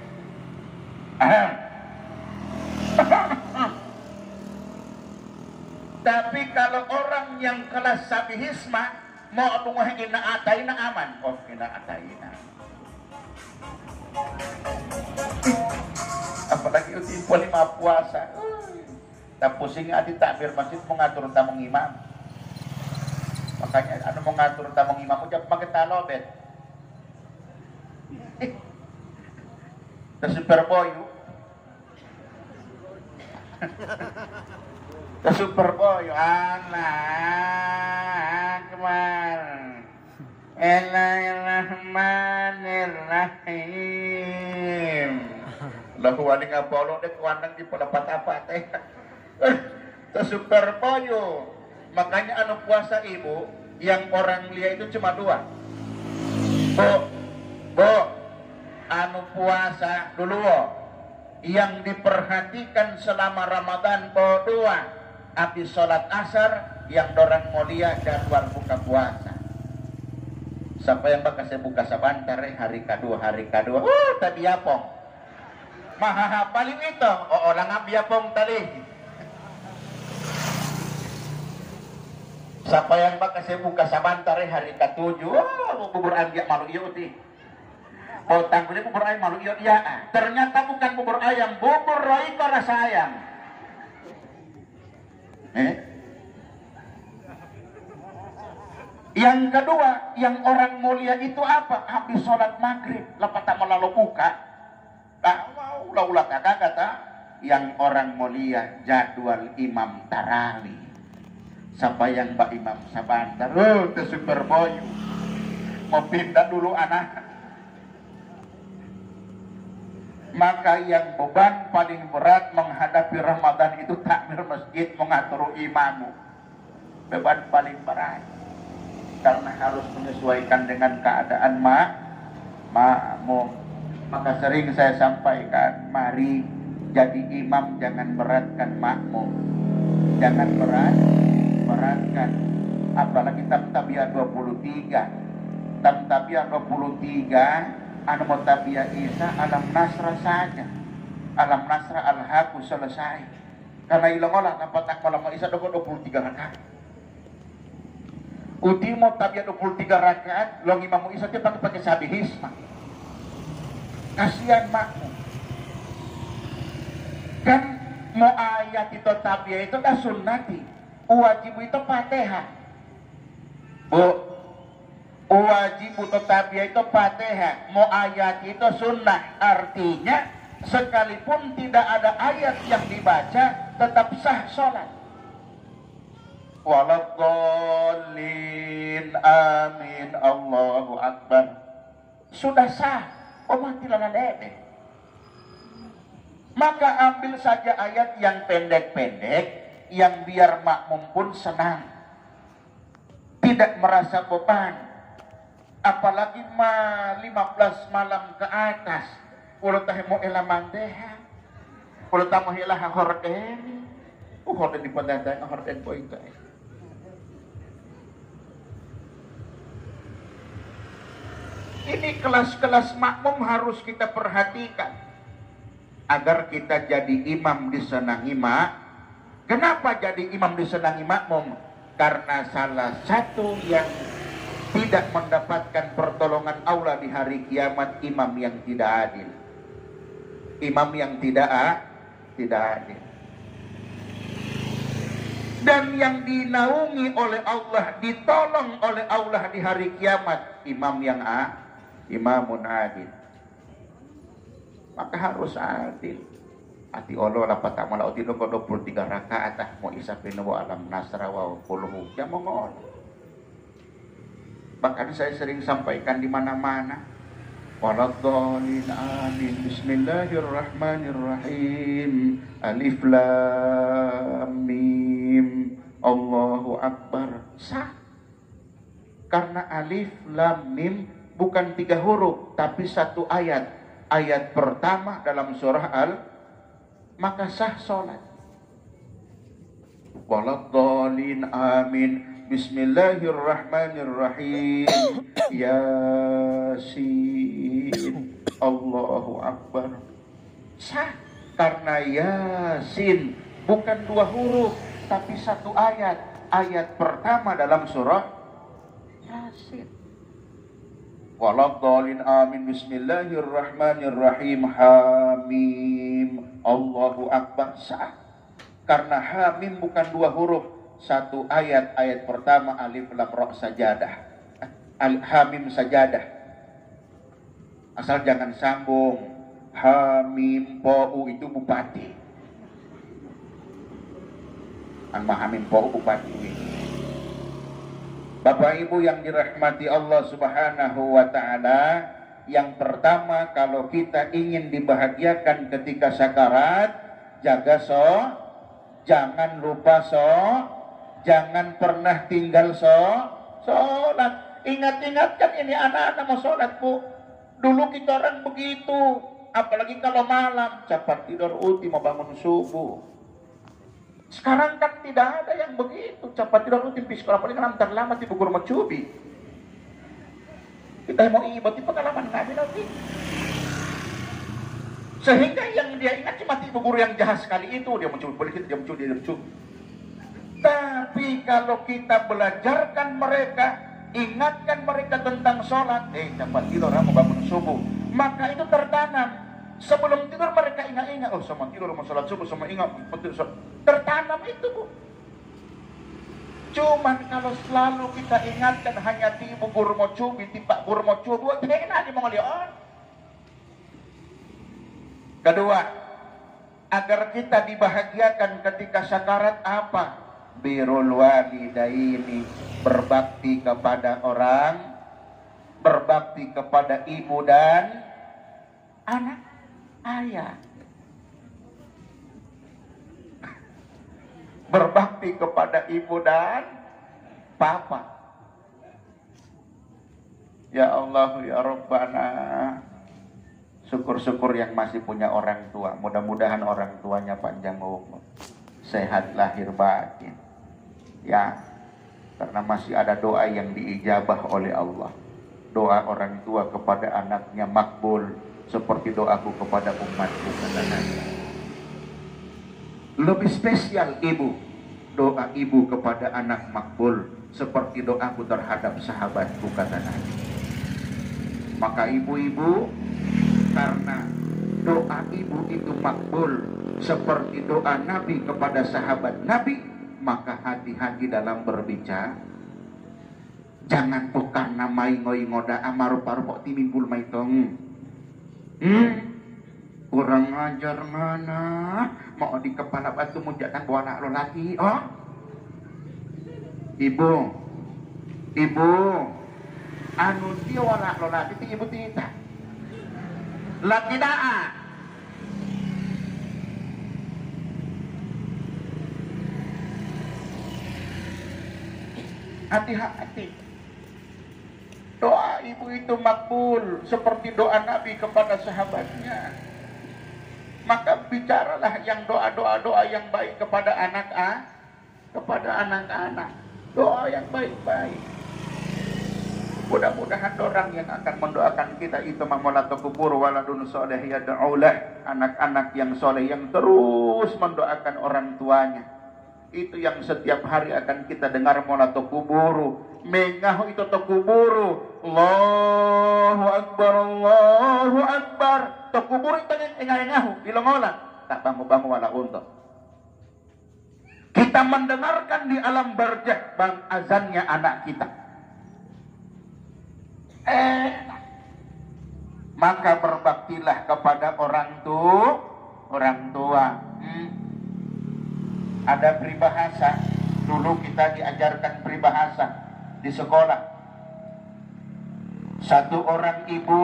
Tapi kalau orang yang kelas sabihisma mau dumah inna a'taina aman. Oh, inna a'taina. Apalagi uti lima puasa. Tak pusing adi takbir masjid mengatur tamu imam. Makanya anu mengatur tamu imam ucap pakai talobet. The Superboy. The Superboy. Allah Akbar. Bismillahirrahmanirrahim. Lahu wali ngapolo dek wanang di pelapat apa teh. Superboyo. Makanya anu puasa ibu yang orang lihat itu cuma 2. Bu, anu puasa dulu yang diperhatikan selama Ramadan po 2. Habis sholat asar yang dorang mulia jadwal buka puasa. Sampai yang bakal saya buka sabantar hari kedua. Tadi apong. Maha paling itu. Lang abiapong tali. Sampai yang bakal saya buka sabantar hari ke-7. Bubur ayam malu iyo ti. Potang beli bubur ayam malu iyo iya. Ternyata bukan bubur ayam, bubur roiko rasa ayam. Yang kedua, yang orang mulia itu apa? Habis sholat maghrib, lepas tak lalu buka. Ulah kata yang orang mulia jadwal imam tarawih. Sampai yang Mbak Imam sabantar, itu super boy. Mau pindah dulu anak. Maka yang beban paling berat menghadapi Ramadan itu takmir masjid, mengatur imamu. Beban paling berat. Karena harus menyesuaikan dengan keadaan makmum. Maka sering saya sampaikan, mari jadi imam jangan beratkan makmum. Jangan beratkan. Apalagi Tamtabiyah 23. Tamtabiyah 23, anu mau tabiyah Isa, alam nasra saja. Alam nasra al-haku selesai. Karena ilang olah, nampatak malam Isa 23 rakaat. Uti mau tabiat 23 rakaat, long Imam Isa dia pakai sabi hisma. Kasihan makmum. Kan mau ayat itu tabiat itu dah sunnati. Wajib itu Fatihah. Bu, wajib itu tabiat itu Fatihah. Mau ayat itu sunnah. Artinya sekalipun tidak ada ayat yang dibaca, tetap sah sholat. Waladhdallin, amin, Allahu Akbar. Sudah sah. Mati lana dede. Maka ambil saja ayat yang pendek-pendek, yang biar makmum pun senang, tidak merasa beban. Apalagi 15 malam ke atas, ulah tahemu ela mandeha, ulah tamu ela horden, horden di pendatang horden boy guys. Ini kelas-kelas makmum harus kita perhatikan agar kita jadi imam disenangi Kenapa jadi imam disenangi makmum? Karena salah satu yang tidak mendapatkan pertolongan Allah di hari kiamat, imam yang tidak adil. Imam yang tidak adil. Dan yang dinaungi oleh Allah, ditolong oleh Allah di hari kiamat, imam yang imamun adil. Maka harus adil. Ati Allah dapat tak malah uti 23 rakaat mau isapin wa alam nasra wa quluhu ya mongol. Bahkan saya sering sampaikan di mana-mana. Waladhdallin, amin, bismillahirrahmanirrahim, alif lam mim, Allahu akbar. Sah. Karena alif lam mim bukan 3 huruf tapi 1 ayat. Ayat pertama dalam surah maka sah sholat. Waladhdallin, amin, bismillahirrahmanirrahim, Yasin, Allahu akbar. Sah. Karena Yasin bukan 2 huruf tapi 1 ayat. Ayat pertama dalam surah Yasin. Waladhdallin, amin, bismillahirrahmanirrahim, hamim, Allahu akbar. Sah. Karena hamim bukan 2 huruf, 1 ayat. Ayat pertama alif lam ra sajadah. Hamim sajadah. Asal jangan sambung. Hamim pou itu bupati. Hamim pou bupati. Bapak Ibu yang dirahmati Allah Subhanahu wa taala, yang pertama kalau kita ingin dibahagiakan ketika sakarat, jaga jangan lupa jangan pernah tinggal sholat. Ingat-ingatkan ini anak-anak mau sholat, Bu. Dulu kita orang begitu, apalagi kalau malam cepat tidur uti mau bangun subuh. Sekarang kan tidak ada yang begitu. Cepat tidur uti sekolah paling kan terlambat di Bogor Macubi. Kita mau ibadah di pengalaman kami nanti. Sehingga yang dia ingat cuma ibu guru yang jahat sekali itu, dia muncul boleh kita, dia muncul, dia muncul. Tapi kalau kita belajarkan mereka, ingatkan mereka tentang sholat, cepat tidur, mau bangun subuh, maka itu tertanam. Sebelum tidur mereka ingat-ingat, oh sama tidur, mau sholat subuh, sama ingat, tertanam itu, Bu. Cuman kalau selalu kita ingatkan hanya di ibu guru mau cubi, di pak guru mau cubi, enak di mengelion. Kedua, agar kita dibahagiakan ketika sakarat apa? Birrul walidaini, berbakti kepada orang, berbakti kepada ibu dan anak, ayah. Berbakti kepada ibu dan papa. Ya Allah, ya Rabbana. Syukur-syukur yang masih punya orang tua. Mudah-mudahan orang tuanya panjang umur, sehat lahir batin. Ya, karena masih ada doa yang diijabah oleh Allah. Doa orang tua kepada anaknya makbul seperti doaku kepada umatku, kata Nabi. Lebih spesial ibu, doa ibu kepada anak makbul seperti doaku terhadap sahabatku, kata Nabi. Maka ibu-ibu, karena doa ibu itu makbul seperti doa Nabi kepada sahabat Nabi, maka hati-hati dalam berbicara. Jangan bukan namai ngoi ngoda amaru-paru kok timimpul maitong. Kurang ajar mana, mau di kepala batu mujakan bawa anak lo lagi. Oh, ibu, anu dia anak lo lagi, ibu tidak. Lagi daa. Hati-hati. Doa ibu itu makbul seperti doa Nabi kepada sahabatnya. Maka bicaralah yang doa yang baik kepada anak-anak. Doa yang baik-baik. Mudah-mudahan orang yang akan mendoakan kita itu mamulatu kubur waladun soleh yad'ulah, anak-anak yang soleh yang terus mendoakan orang tuanya. Itu yang setiap hari akan kita dengar mulatu kuburu, mengahu itu kuburu. Allahu Akbar, Allahu Akbar. Kuburu itu engahu dilongolan, tak bangu-bangu wala untuk. Kita mendengarkan di alam barzakh bang azannya anak kita. Maka berbaktilah kepada orang tua. Ada peribahasa, dulu kita diajarkan peribahasa di sekolah. Satu orang ibu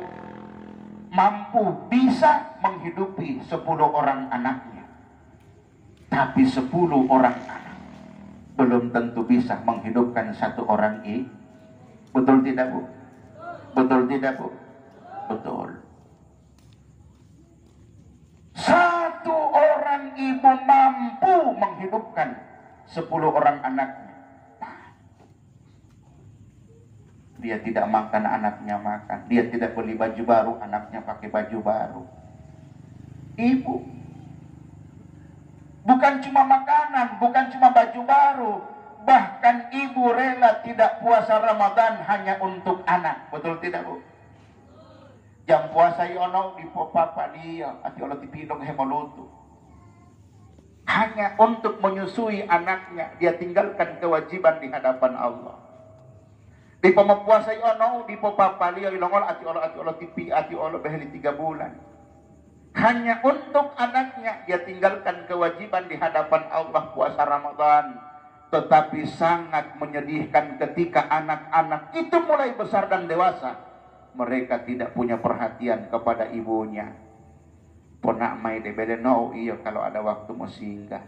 mampu bisa menghidupi 10 orang anaknya, tapi 10 orang anak belum tentu bisa menghidupkan satu orang ibu. Betul tidak, Bu? Betul tidak, Bu? Betul. Satu orang ibu mampu menghidupkan 10 orang anaknya. Dia tidak makan, anaknya makan. Dia tidak beli baju baru, anaknya pakai baju baru. Ibu. Bukan cuma makanan, bukan cuma baju baru. Bahkan ibu rela tidak puasa Ramadan hanya untuk anak. Betul tidak, Bu? Jam puasa yono di papa dia, ati Allah dipidong hemolutu. Hanya untuk menyusui anaknya, dia tinggalkan kewajiban di hadapan Allah. Di pemapuasa yono di papa dia ilongol ati Allah tipi ati Allah beheli 3 bulan. Hanya untuk anaknya dia tinggalkan kewajiban di hadapan Allah puasa Ramadan. Tetapi sangat menyedihkan ketika anak-anak itu mulai besar dan dewasa, mereka tidak punya perhatian kepada ibunya. Ponak mai debele no iyo kalau ada waktu mau singgah.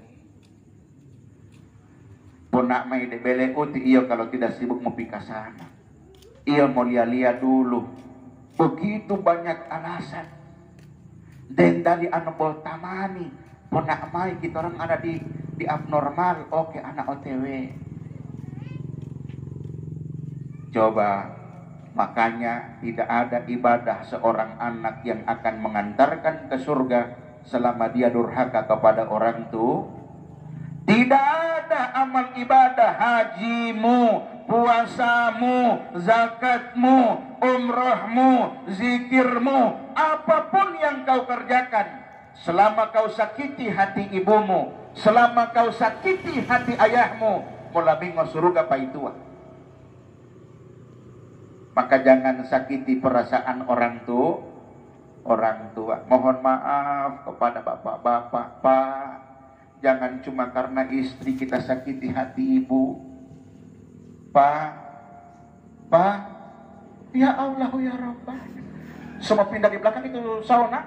Ponak mai debele uti iyo kalau tidak sibuk mau pergi ke sana. Iyo mau lihat dulu. Begitu banyak alasan. Dan dari anu bol tamani, ponak mai kita orang ada di abnormal, oke anak OTW. Coba Makanya tidak ada ibadah seorang anak yang akan mengantarkan ke surga selama dia durhaka kepada orang tua. Tidak ada amal ibadah hajimu, puasamu, zakatmu, umrahmu, zikirmu, apapun yang kau kerjakan, selama kau sakiti hati ibumu, selama kau sakiti hati ayahmu, mula bingo surga paitua. Maka jangan sakiti perasaan orang tua. Mohon maaf kepada bapak-bapak, Pak. Jangan cuma karena istri kita sakiti hati ibu. Pak. Ya Allah ya Rabbah. Semua pindah di belakang itu sauna.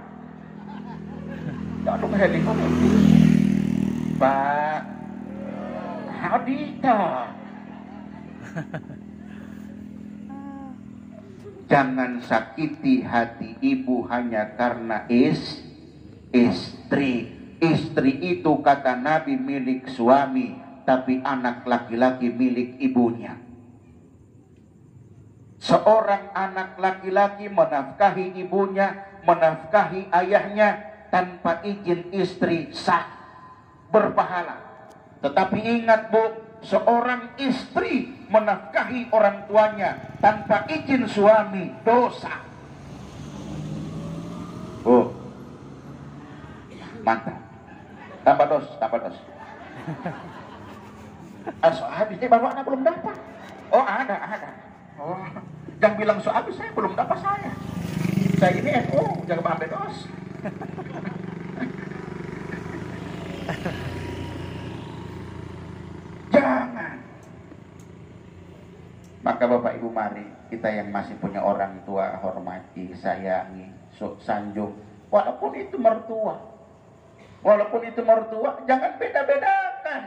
Aduh helikopter. Pak. Hadita. Jangan sakiti hati ibu hanya karena istri. Istri itu kata Nabi milik suami, tapi anak laki-laki milik ibunya. Seorang anak laki-laki menafkahi ibunya, menafkahi ayahnya tanpa izin istri sah, berpahala. Tetapi ingat bu, seorang istri menafkahi orang tuanya tanpa izin suami dosa. Oh, mantap. Tambah dos. Habis ini baru anak belum dapat. Oh ada. Oh, jangan bilang so habis saya belum dapat saya. Saya ini FO, jangan sampai dos. Jangan. Maka Bapak Ibu mari kita yang masih punya orang tua hormati, sayangi, sanjung. Walaupun itu mertua, jangan beda-bedakan.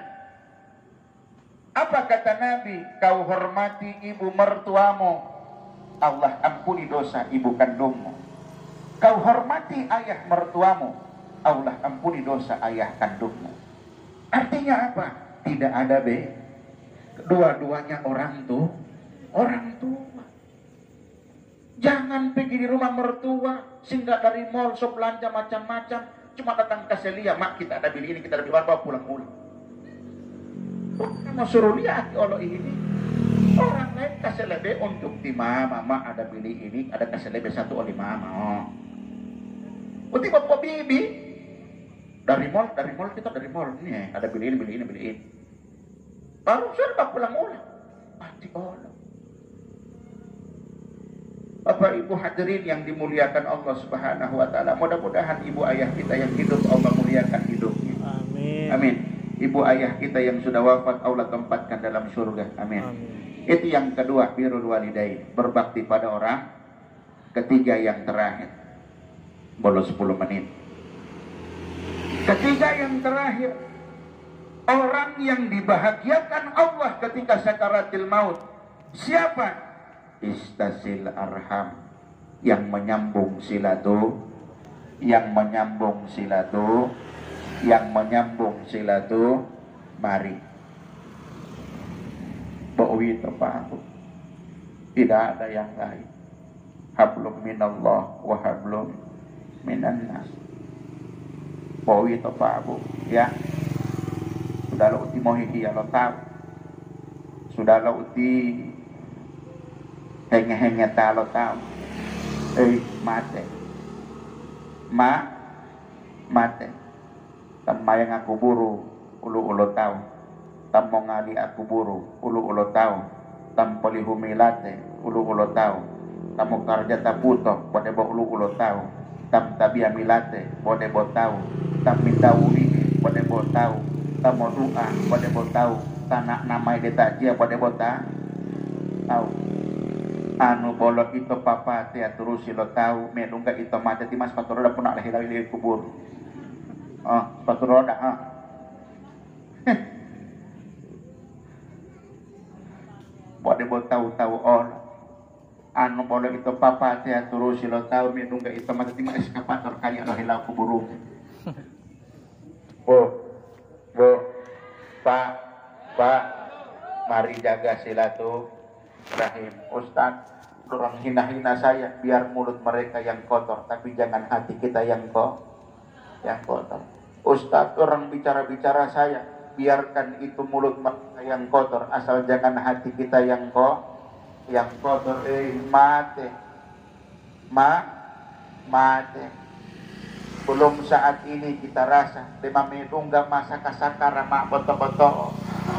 Apa kata Nabi? Kau hormati ibu mertuamu, Allah ampuni dosa ibu kandungmu. Kau hormati ayah mertuamu, Allah ampuni dosa ayah kandungmu. Artinya apa? Tidak ada dua-duanya orang tua. Jangan pergi di rumah mertua, singgah dari mall, sok belanja macam-macam, cuma datang kasih lihat, mak kita ada beli ini, kita ada beli bawa pulang. Mau suruh lihat kalau ini orang lain kasih lebih untuk di mama, mak ada beli ini, ada kasih lebih satu oleh mama. Uti bapak bibi dari mall kita dari mall ini ada beli ini. Baru sudah pulang ulang. Pasti Allah. Bapak Ibu hadirin yang dimuliakan Allah Subhanahu wa taala, mudah-mudahan ibu ayah kita yang hidup Allah muliakan hidupnya. Amin. Ibu ayah kita yang sudah wafat Allah tempatkan dalam surga. Amin. Itu yang kedua, birrul walidain, berbakti pada orang. Ketiga yang terakhir. Boleh 10 menit. Ketiga yang terakhir, orang yang dibahagiakan Allah ketika sakaratil maut. Siapa? Istasil arham, yang menyambung silatu, mari. Bawi tepaku. Tidak ada yang lain. Hablum minallah wa hablum minan nas. Bawi tepaku, ya. Sudah lo uti mohihi ya lo tahu. Sudah lo uti henge-henge talo tahu. Mate. Tamayang aku buru, ulu tahu. Tamongali aku buru, ulu tahu. Tampoli humilate, ulu tahu. Tamu karja taputo, bode bo ulu tahu. Tam tabia milate, bode bo tahu. Tam minta uli, bode bo tahu. Tamu doa, bode bo tahu. Tanak namai detajia, bode bo tahu. Anu bolok itu papa tia terus lo tahu menungga itu mati timas sepatu roda pun nak lahir kubur. Sepatu roda. Boleh tahu anu bolok itu papa tia terus lo tahu menungga itu mati timas eskapator kali lahir kubur. Pak, mari jaga silaturahim. Ustaz, orang hina-hina saya, biar mulut mereka yang kotor, tapi jangan hati kita yang kotor. Ustadz, orang bicara-bicara saya, biarkan itu mulut mereka yang kotor, asal jangan hati kita yang kotor. Mate. Belum saat ini kita rasa, lima menungga masa kasakara mak beto-beto.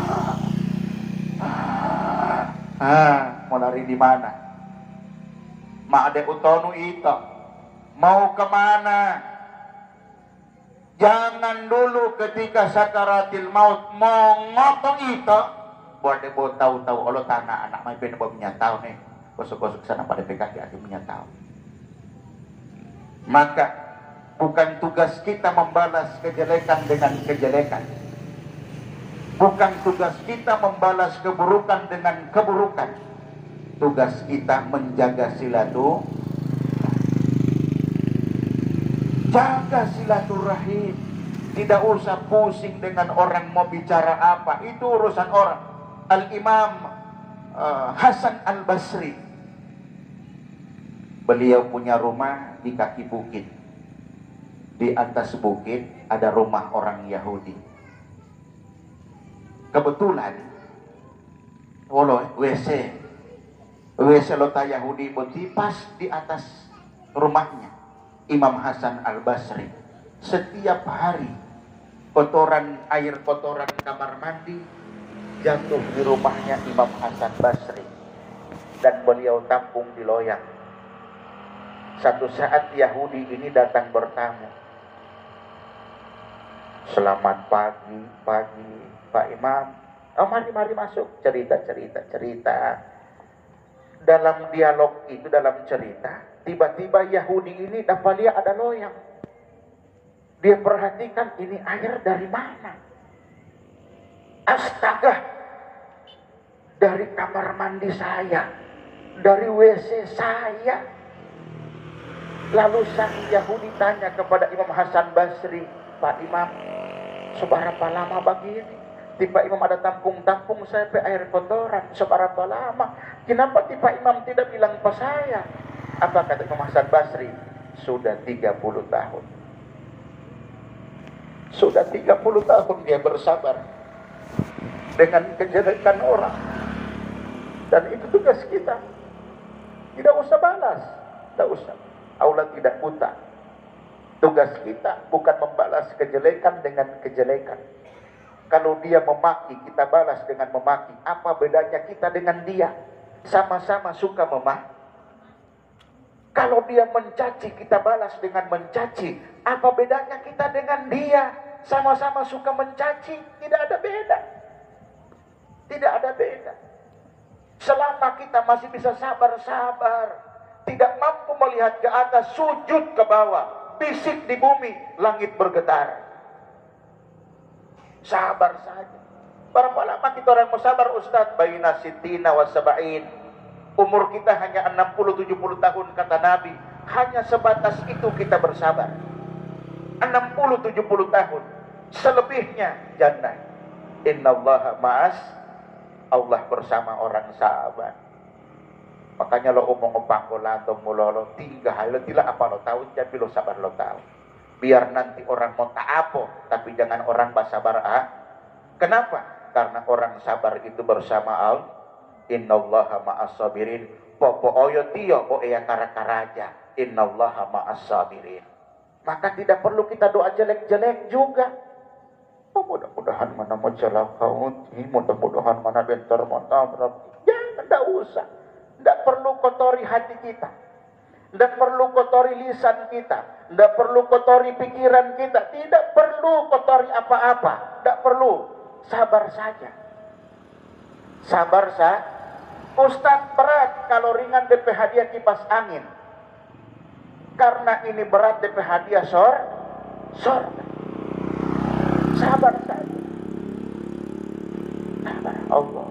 Mau lari di mana? Mak ade utonu itu mau kemana? Jangan dulu ketika sakaratil maut mau ngotong itu buat debo tahu-tahu Allah tanah anak mai ben punya tahu nih gosok-gosok sana pada PKK aki punya tahu. Maka bukan tugas kita membalas kejelekan dengan kejelekan. Bukan tugas kita membalas keburukan dengan keburukan. Tugas kita menjaga jaga silaturahim. Tidak usah pusing dengan orang mau bicara apa, itu urusan orang. Al-Imam Hasan Al-Basri, beliau punya rumah di kaki bukit. Di atas bukit ada rumah orang Yahudi. Kebetulan WC lota Yahudi putih pas di atas rumahnya Imam Hasan Al-Basri. Setiap hari air kotoran kamar mandi jatuh di rumahnya Imam Hasan Basri, dan beliau tampung di loyang. Satu saat Yahudi ini datang bertamu. Selamat pagi Pak Imam. Oh, mari masuk. Cerita. Dalam dialog itu, dalam cerita, tiba-tiba Yahudi ini dapat lihat ada loyang. Dia perhatikan, ini air dari mana? Astaga, dari kamar mandi saya, dari WC saya. Lalu sang Yahudi tanya kepada Imam Hasan Basri, Pak Imam, seberapa lama begini? Tiba Imam ada tampung sampai air kotoran, seberapa lama? Kenapa tiba Imam tidak bilang ke saya? Apa kata Imam Hasan Basri? Sudah 30 tahun. Sudah 30 tahun dia bersabar dengan kejelekan orang. Dan itu tugas kita. Tidak usah balas. Tidak usah. Allah tidak buta. Tugas kita bukan membalas kejelekan dengan kejelekan. Kalau dia memaki, kita balas dengan memaki. Apa bedanya kita dengan dia? Sama-sama suka memaki. Kalau dia mencaci, kita balas dengan mencaci. Apa bedanya kita dengan dia? Sama-sama suka mencaci. Tidak ada beda. Tidak ada beda. Selama kita masih bisa sabar-sabar, tidak mampu melihat ke atas, sujud ke bawah, bisik di bumi, langit bergetar. Sabar saja. Berapa lama kita orang mau sabar, Ustaz? Baina sitina wa sab'in. Umur kita hanya 60-70 tahun kata Nabi. Hanya sebatas itu kita bersabar. 60-70 tahun. Selebihnya jannah. Innallaha ma'as. Allah bersama orang sabar. Makanya lo omong opanggola atau mulolo tiga hal lo tidak apa lo tahu, jadi lo sabar lo tahu. Biar nanti orang mau tak apa, tapi jangan orang bersabar. Kenapa? Karena orang sabar itu bersama Allah. Innallaha ma'as sabirin. Popo oyo tiyo o eya kara-karaja. Innallaha ma'as sabirin. Maka tidak perlu kita doa jelek-jelek juga. Oh, mudah-mudahan mana mau celaka, mudah-mudahan mana bentar mau tabrak. Jangan, tidak usah. Tidak perlu kotori hati kita. Tidak perlu kotori lisan kita. Tidak perlu kotori pikiran kita. Tidak perlu kotori apa-apa. Tidak perlu. Sabar saja. Sabar saja. Ustadz, berat. Kalau ringan DP hadiah kipas angin. Karena ini berat DP hadiah surga. Sabar saja. Sabar. Allah.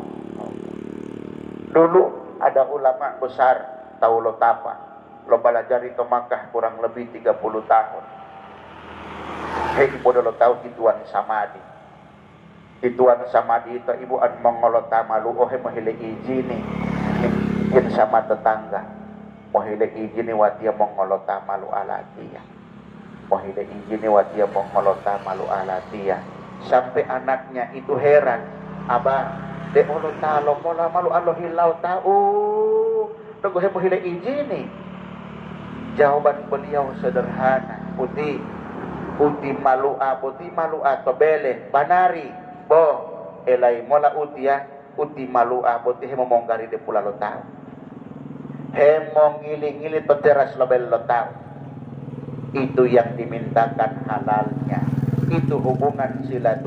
Dulu ada ulama besar tahu lo tapa. Lo balajari ke Makkah kurang lebih 30 tahun. Hei ibu lo tahu Tuan Samadi. Tuan Samadi itu ibu an mongolota malu oh mahile izini. izin sama tetangga, mohile izin watia mongolota malu alatia, mohile izin watia mongolota malu alatia, sampai anaknya itu heran, abah de olota lo mola malu alohilau tahu, tunggu mohile izin nih. Jawaban beliau sederhana, uti malua tobele banari bo elai mola uti malua boti hemonggari de pula lo tau hemongili-ngili teras lobel lo tau. Itu yang dimintakan halalnya, itu hubungan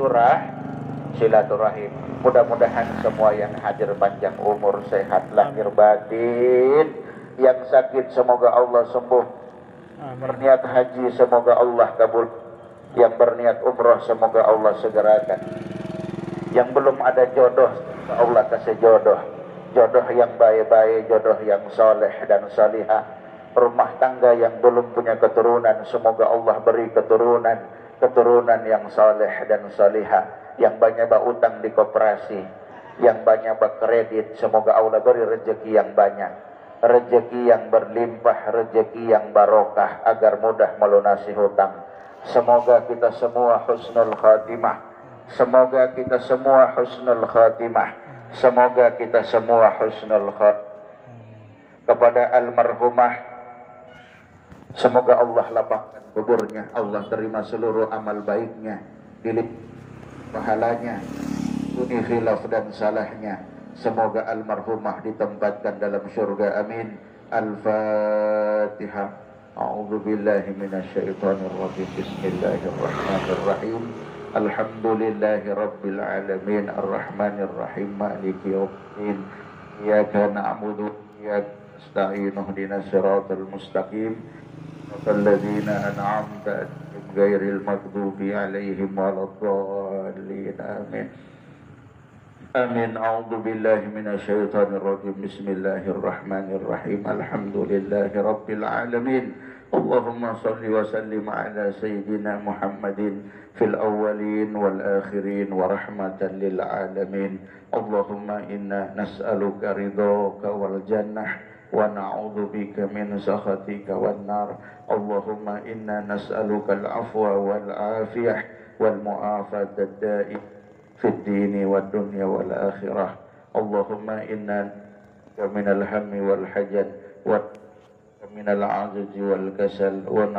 silaturahim. Mudah-mudahan semua yang hadir panjang umur, sehat lahir batin. Yang sakit semoga Allah sembuh. Berniat haji semoga Allah kabul. Yang berniat umrah semoga Allah segerakan. Yang belum ada jodoh, Allah kasih jodoh. Jodoh yang baik-baik, jodoh yang soleh dan salihah. Rumah tangga yang belum punya keturunan, semoga Allah beri keturunan yang soleh dan salihah. Yang banyak utang di koperasi, yang banyak kredit, semoga Allah beri rezeki yang banyak. Rezeki yang berlimpah, rezeki yang barokah, agar mudah melunasi hutang. Semoga kita semua husnul khatimah. Semoga kita semua husnul khatimah. Semoga kita semua husnul khatimah. Kepada almarhumah, semoga Allah lapangkan kuburnya, Allah terima seluruh amal baiknya, dilipat pahalanya, tuni khilaf dan salahnya. Semoga almarhumah ditempatkan dalam surga, amin. Al-Fatihah. A'udzu billahi minasyaitonir rajim. Bismillahirrahmanirrahim. Alhamdulillahi rabbil alamin, arrahmanir rahim, maliki yaumiddin. Iyyaka na'budu wa iyyaka nasta'in, ihdinas siratal mustaqim. Shiratal an'amta 'alaihim ghairil maghdubi 'alaihim waladdallin. Amin. Amin. A'udzu billahi minasyaitonir rajim. Bismillahirrahmanirrahim. Alhamdulillahi rabbil alamin. Allahumma shalli wa sallim ala sayyidina Muhammadin fil awwalin wal akhirin wa rahmatan lil alamin. Allahumma inna nas'aluka ridhaka wal jannah wa na'udzu bika min sakhatika wan nar. Allahumma inna nas'aluka al afwa wal afiyah wal mu'afata ad-da'im في الدين والدنيا والآخرة. اللهم إنا من الهم والحزن ومن العجز والكسل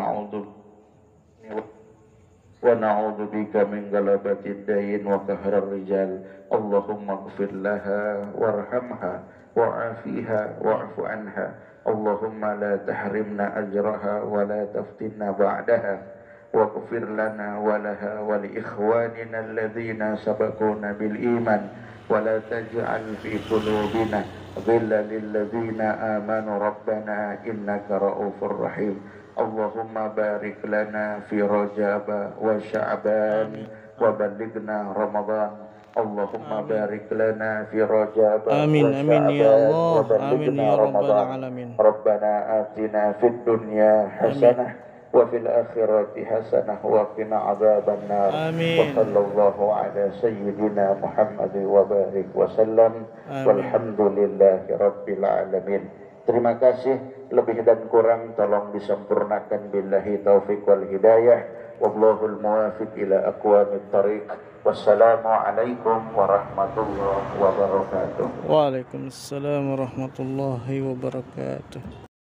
ونعوذ بك من غلبة الدين وقهر الرجال. اللهم اغفر لها وارحمها وعافيها واعف عنها. اللهم لا تحرمنا أجرها ولا تفتنا بعدها. واغفر لنا ولها ولإخواننا الذين سبقونا بالإيمان ولا تجعل في قلوبنا غلا للذين آمنوا ربنا إنك رؤوف رحيم. اللهم بارك لنا في رجب وشعبان وبلغنا رمضان. اللهم بارك لنا في رجب وشعبان وبلغنا رمضان. ربنا آتنا في الدنيا حسنة وفي الآخرة حسنة وقنا عذاب النار. وصلى الله على سيدنا محمد وبارك وسلم. والحمد لله رب العالمين. Terima kasih, lebih dan kurang tolong disempurnakan. Billahi taufiq wal hidayah. Wallahul muwafiq ila aqwamit thariq. Wassalamualaikum warahmatullahi wabarakatuh.
Waalaikumsalam warahmatullahi wabarakatuh.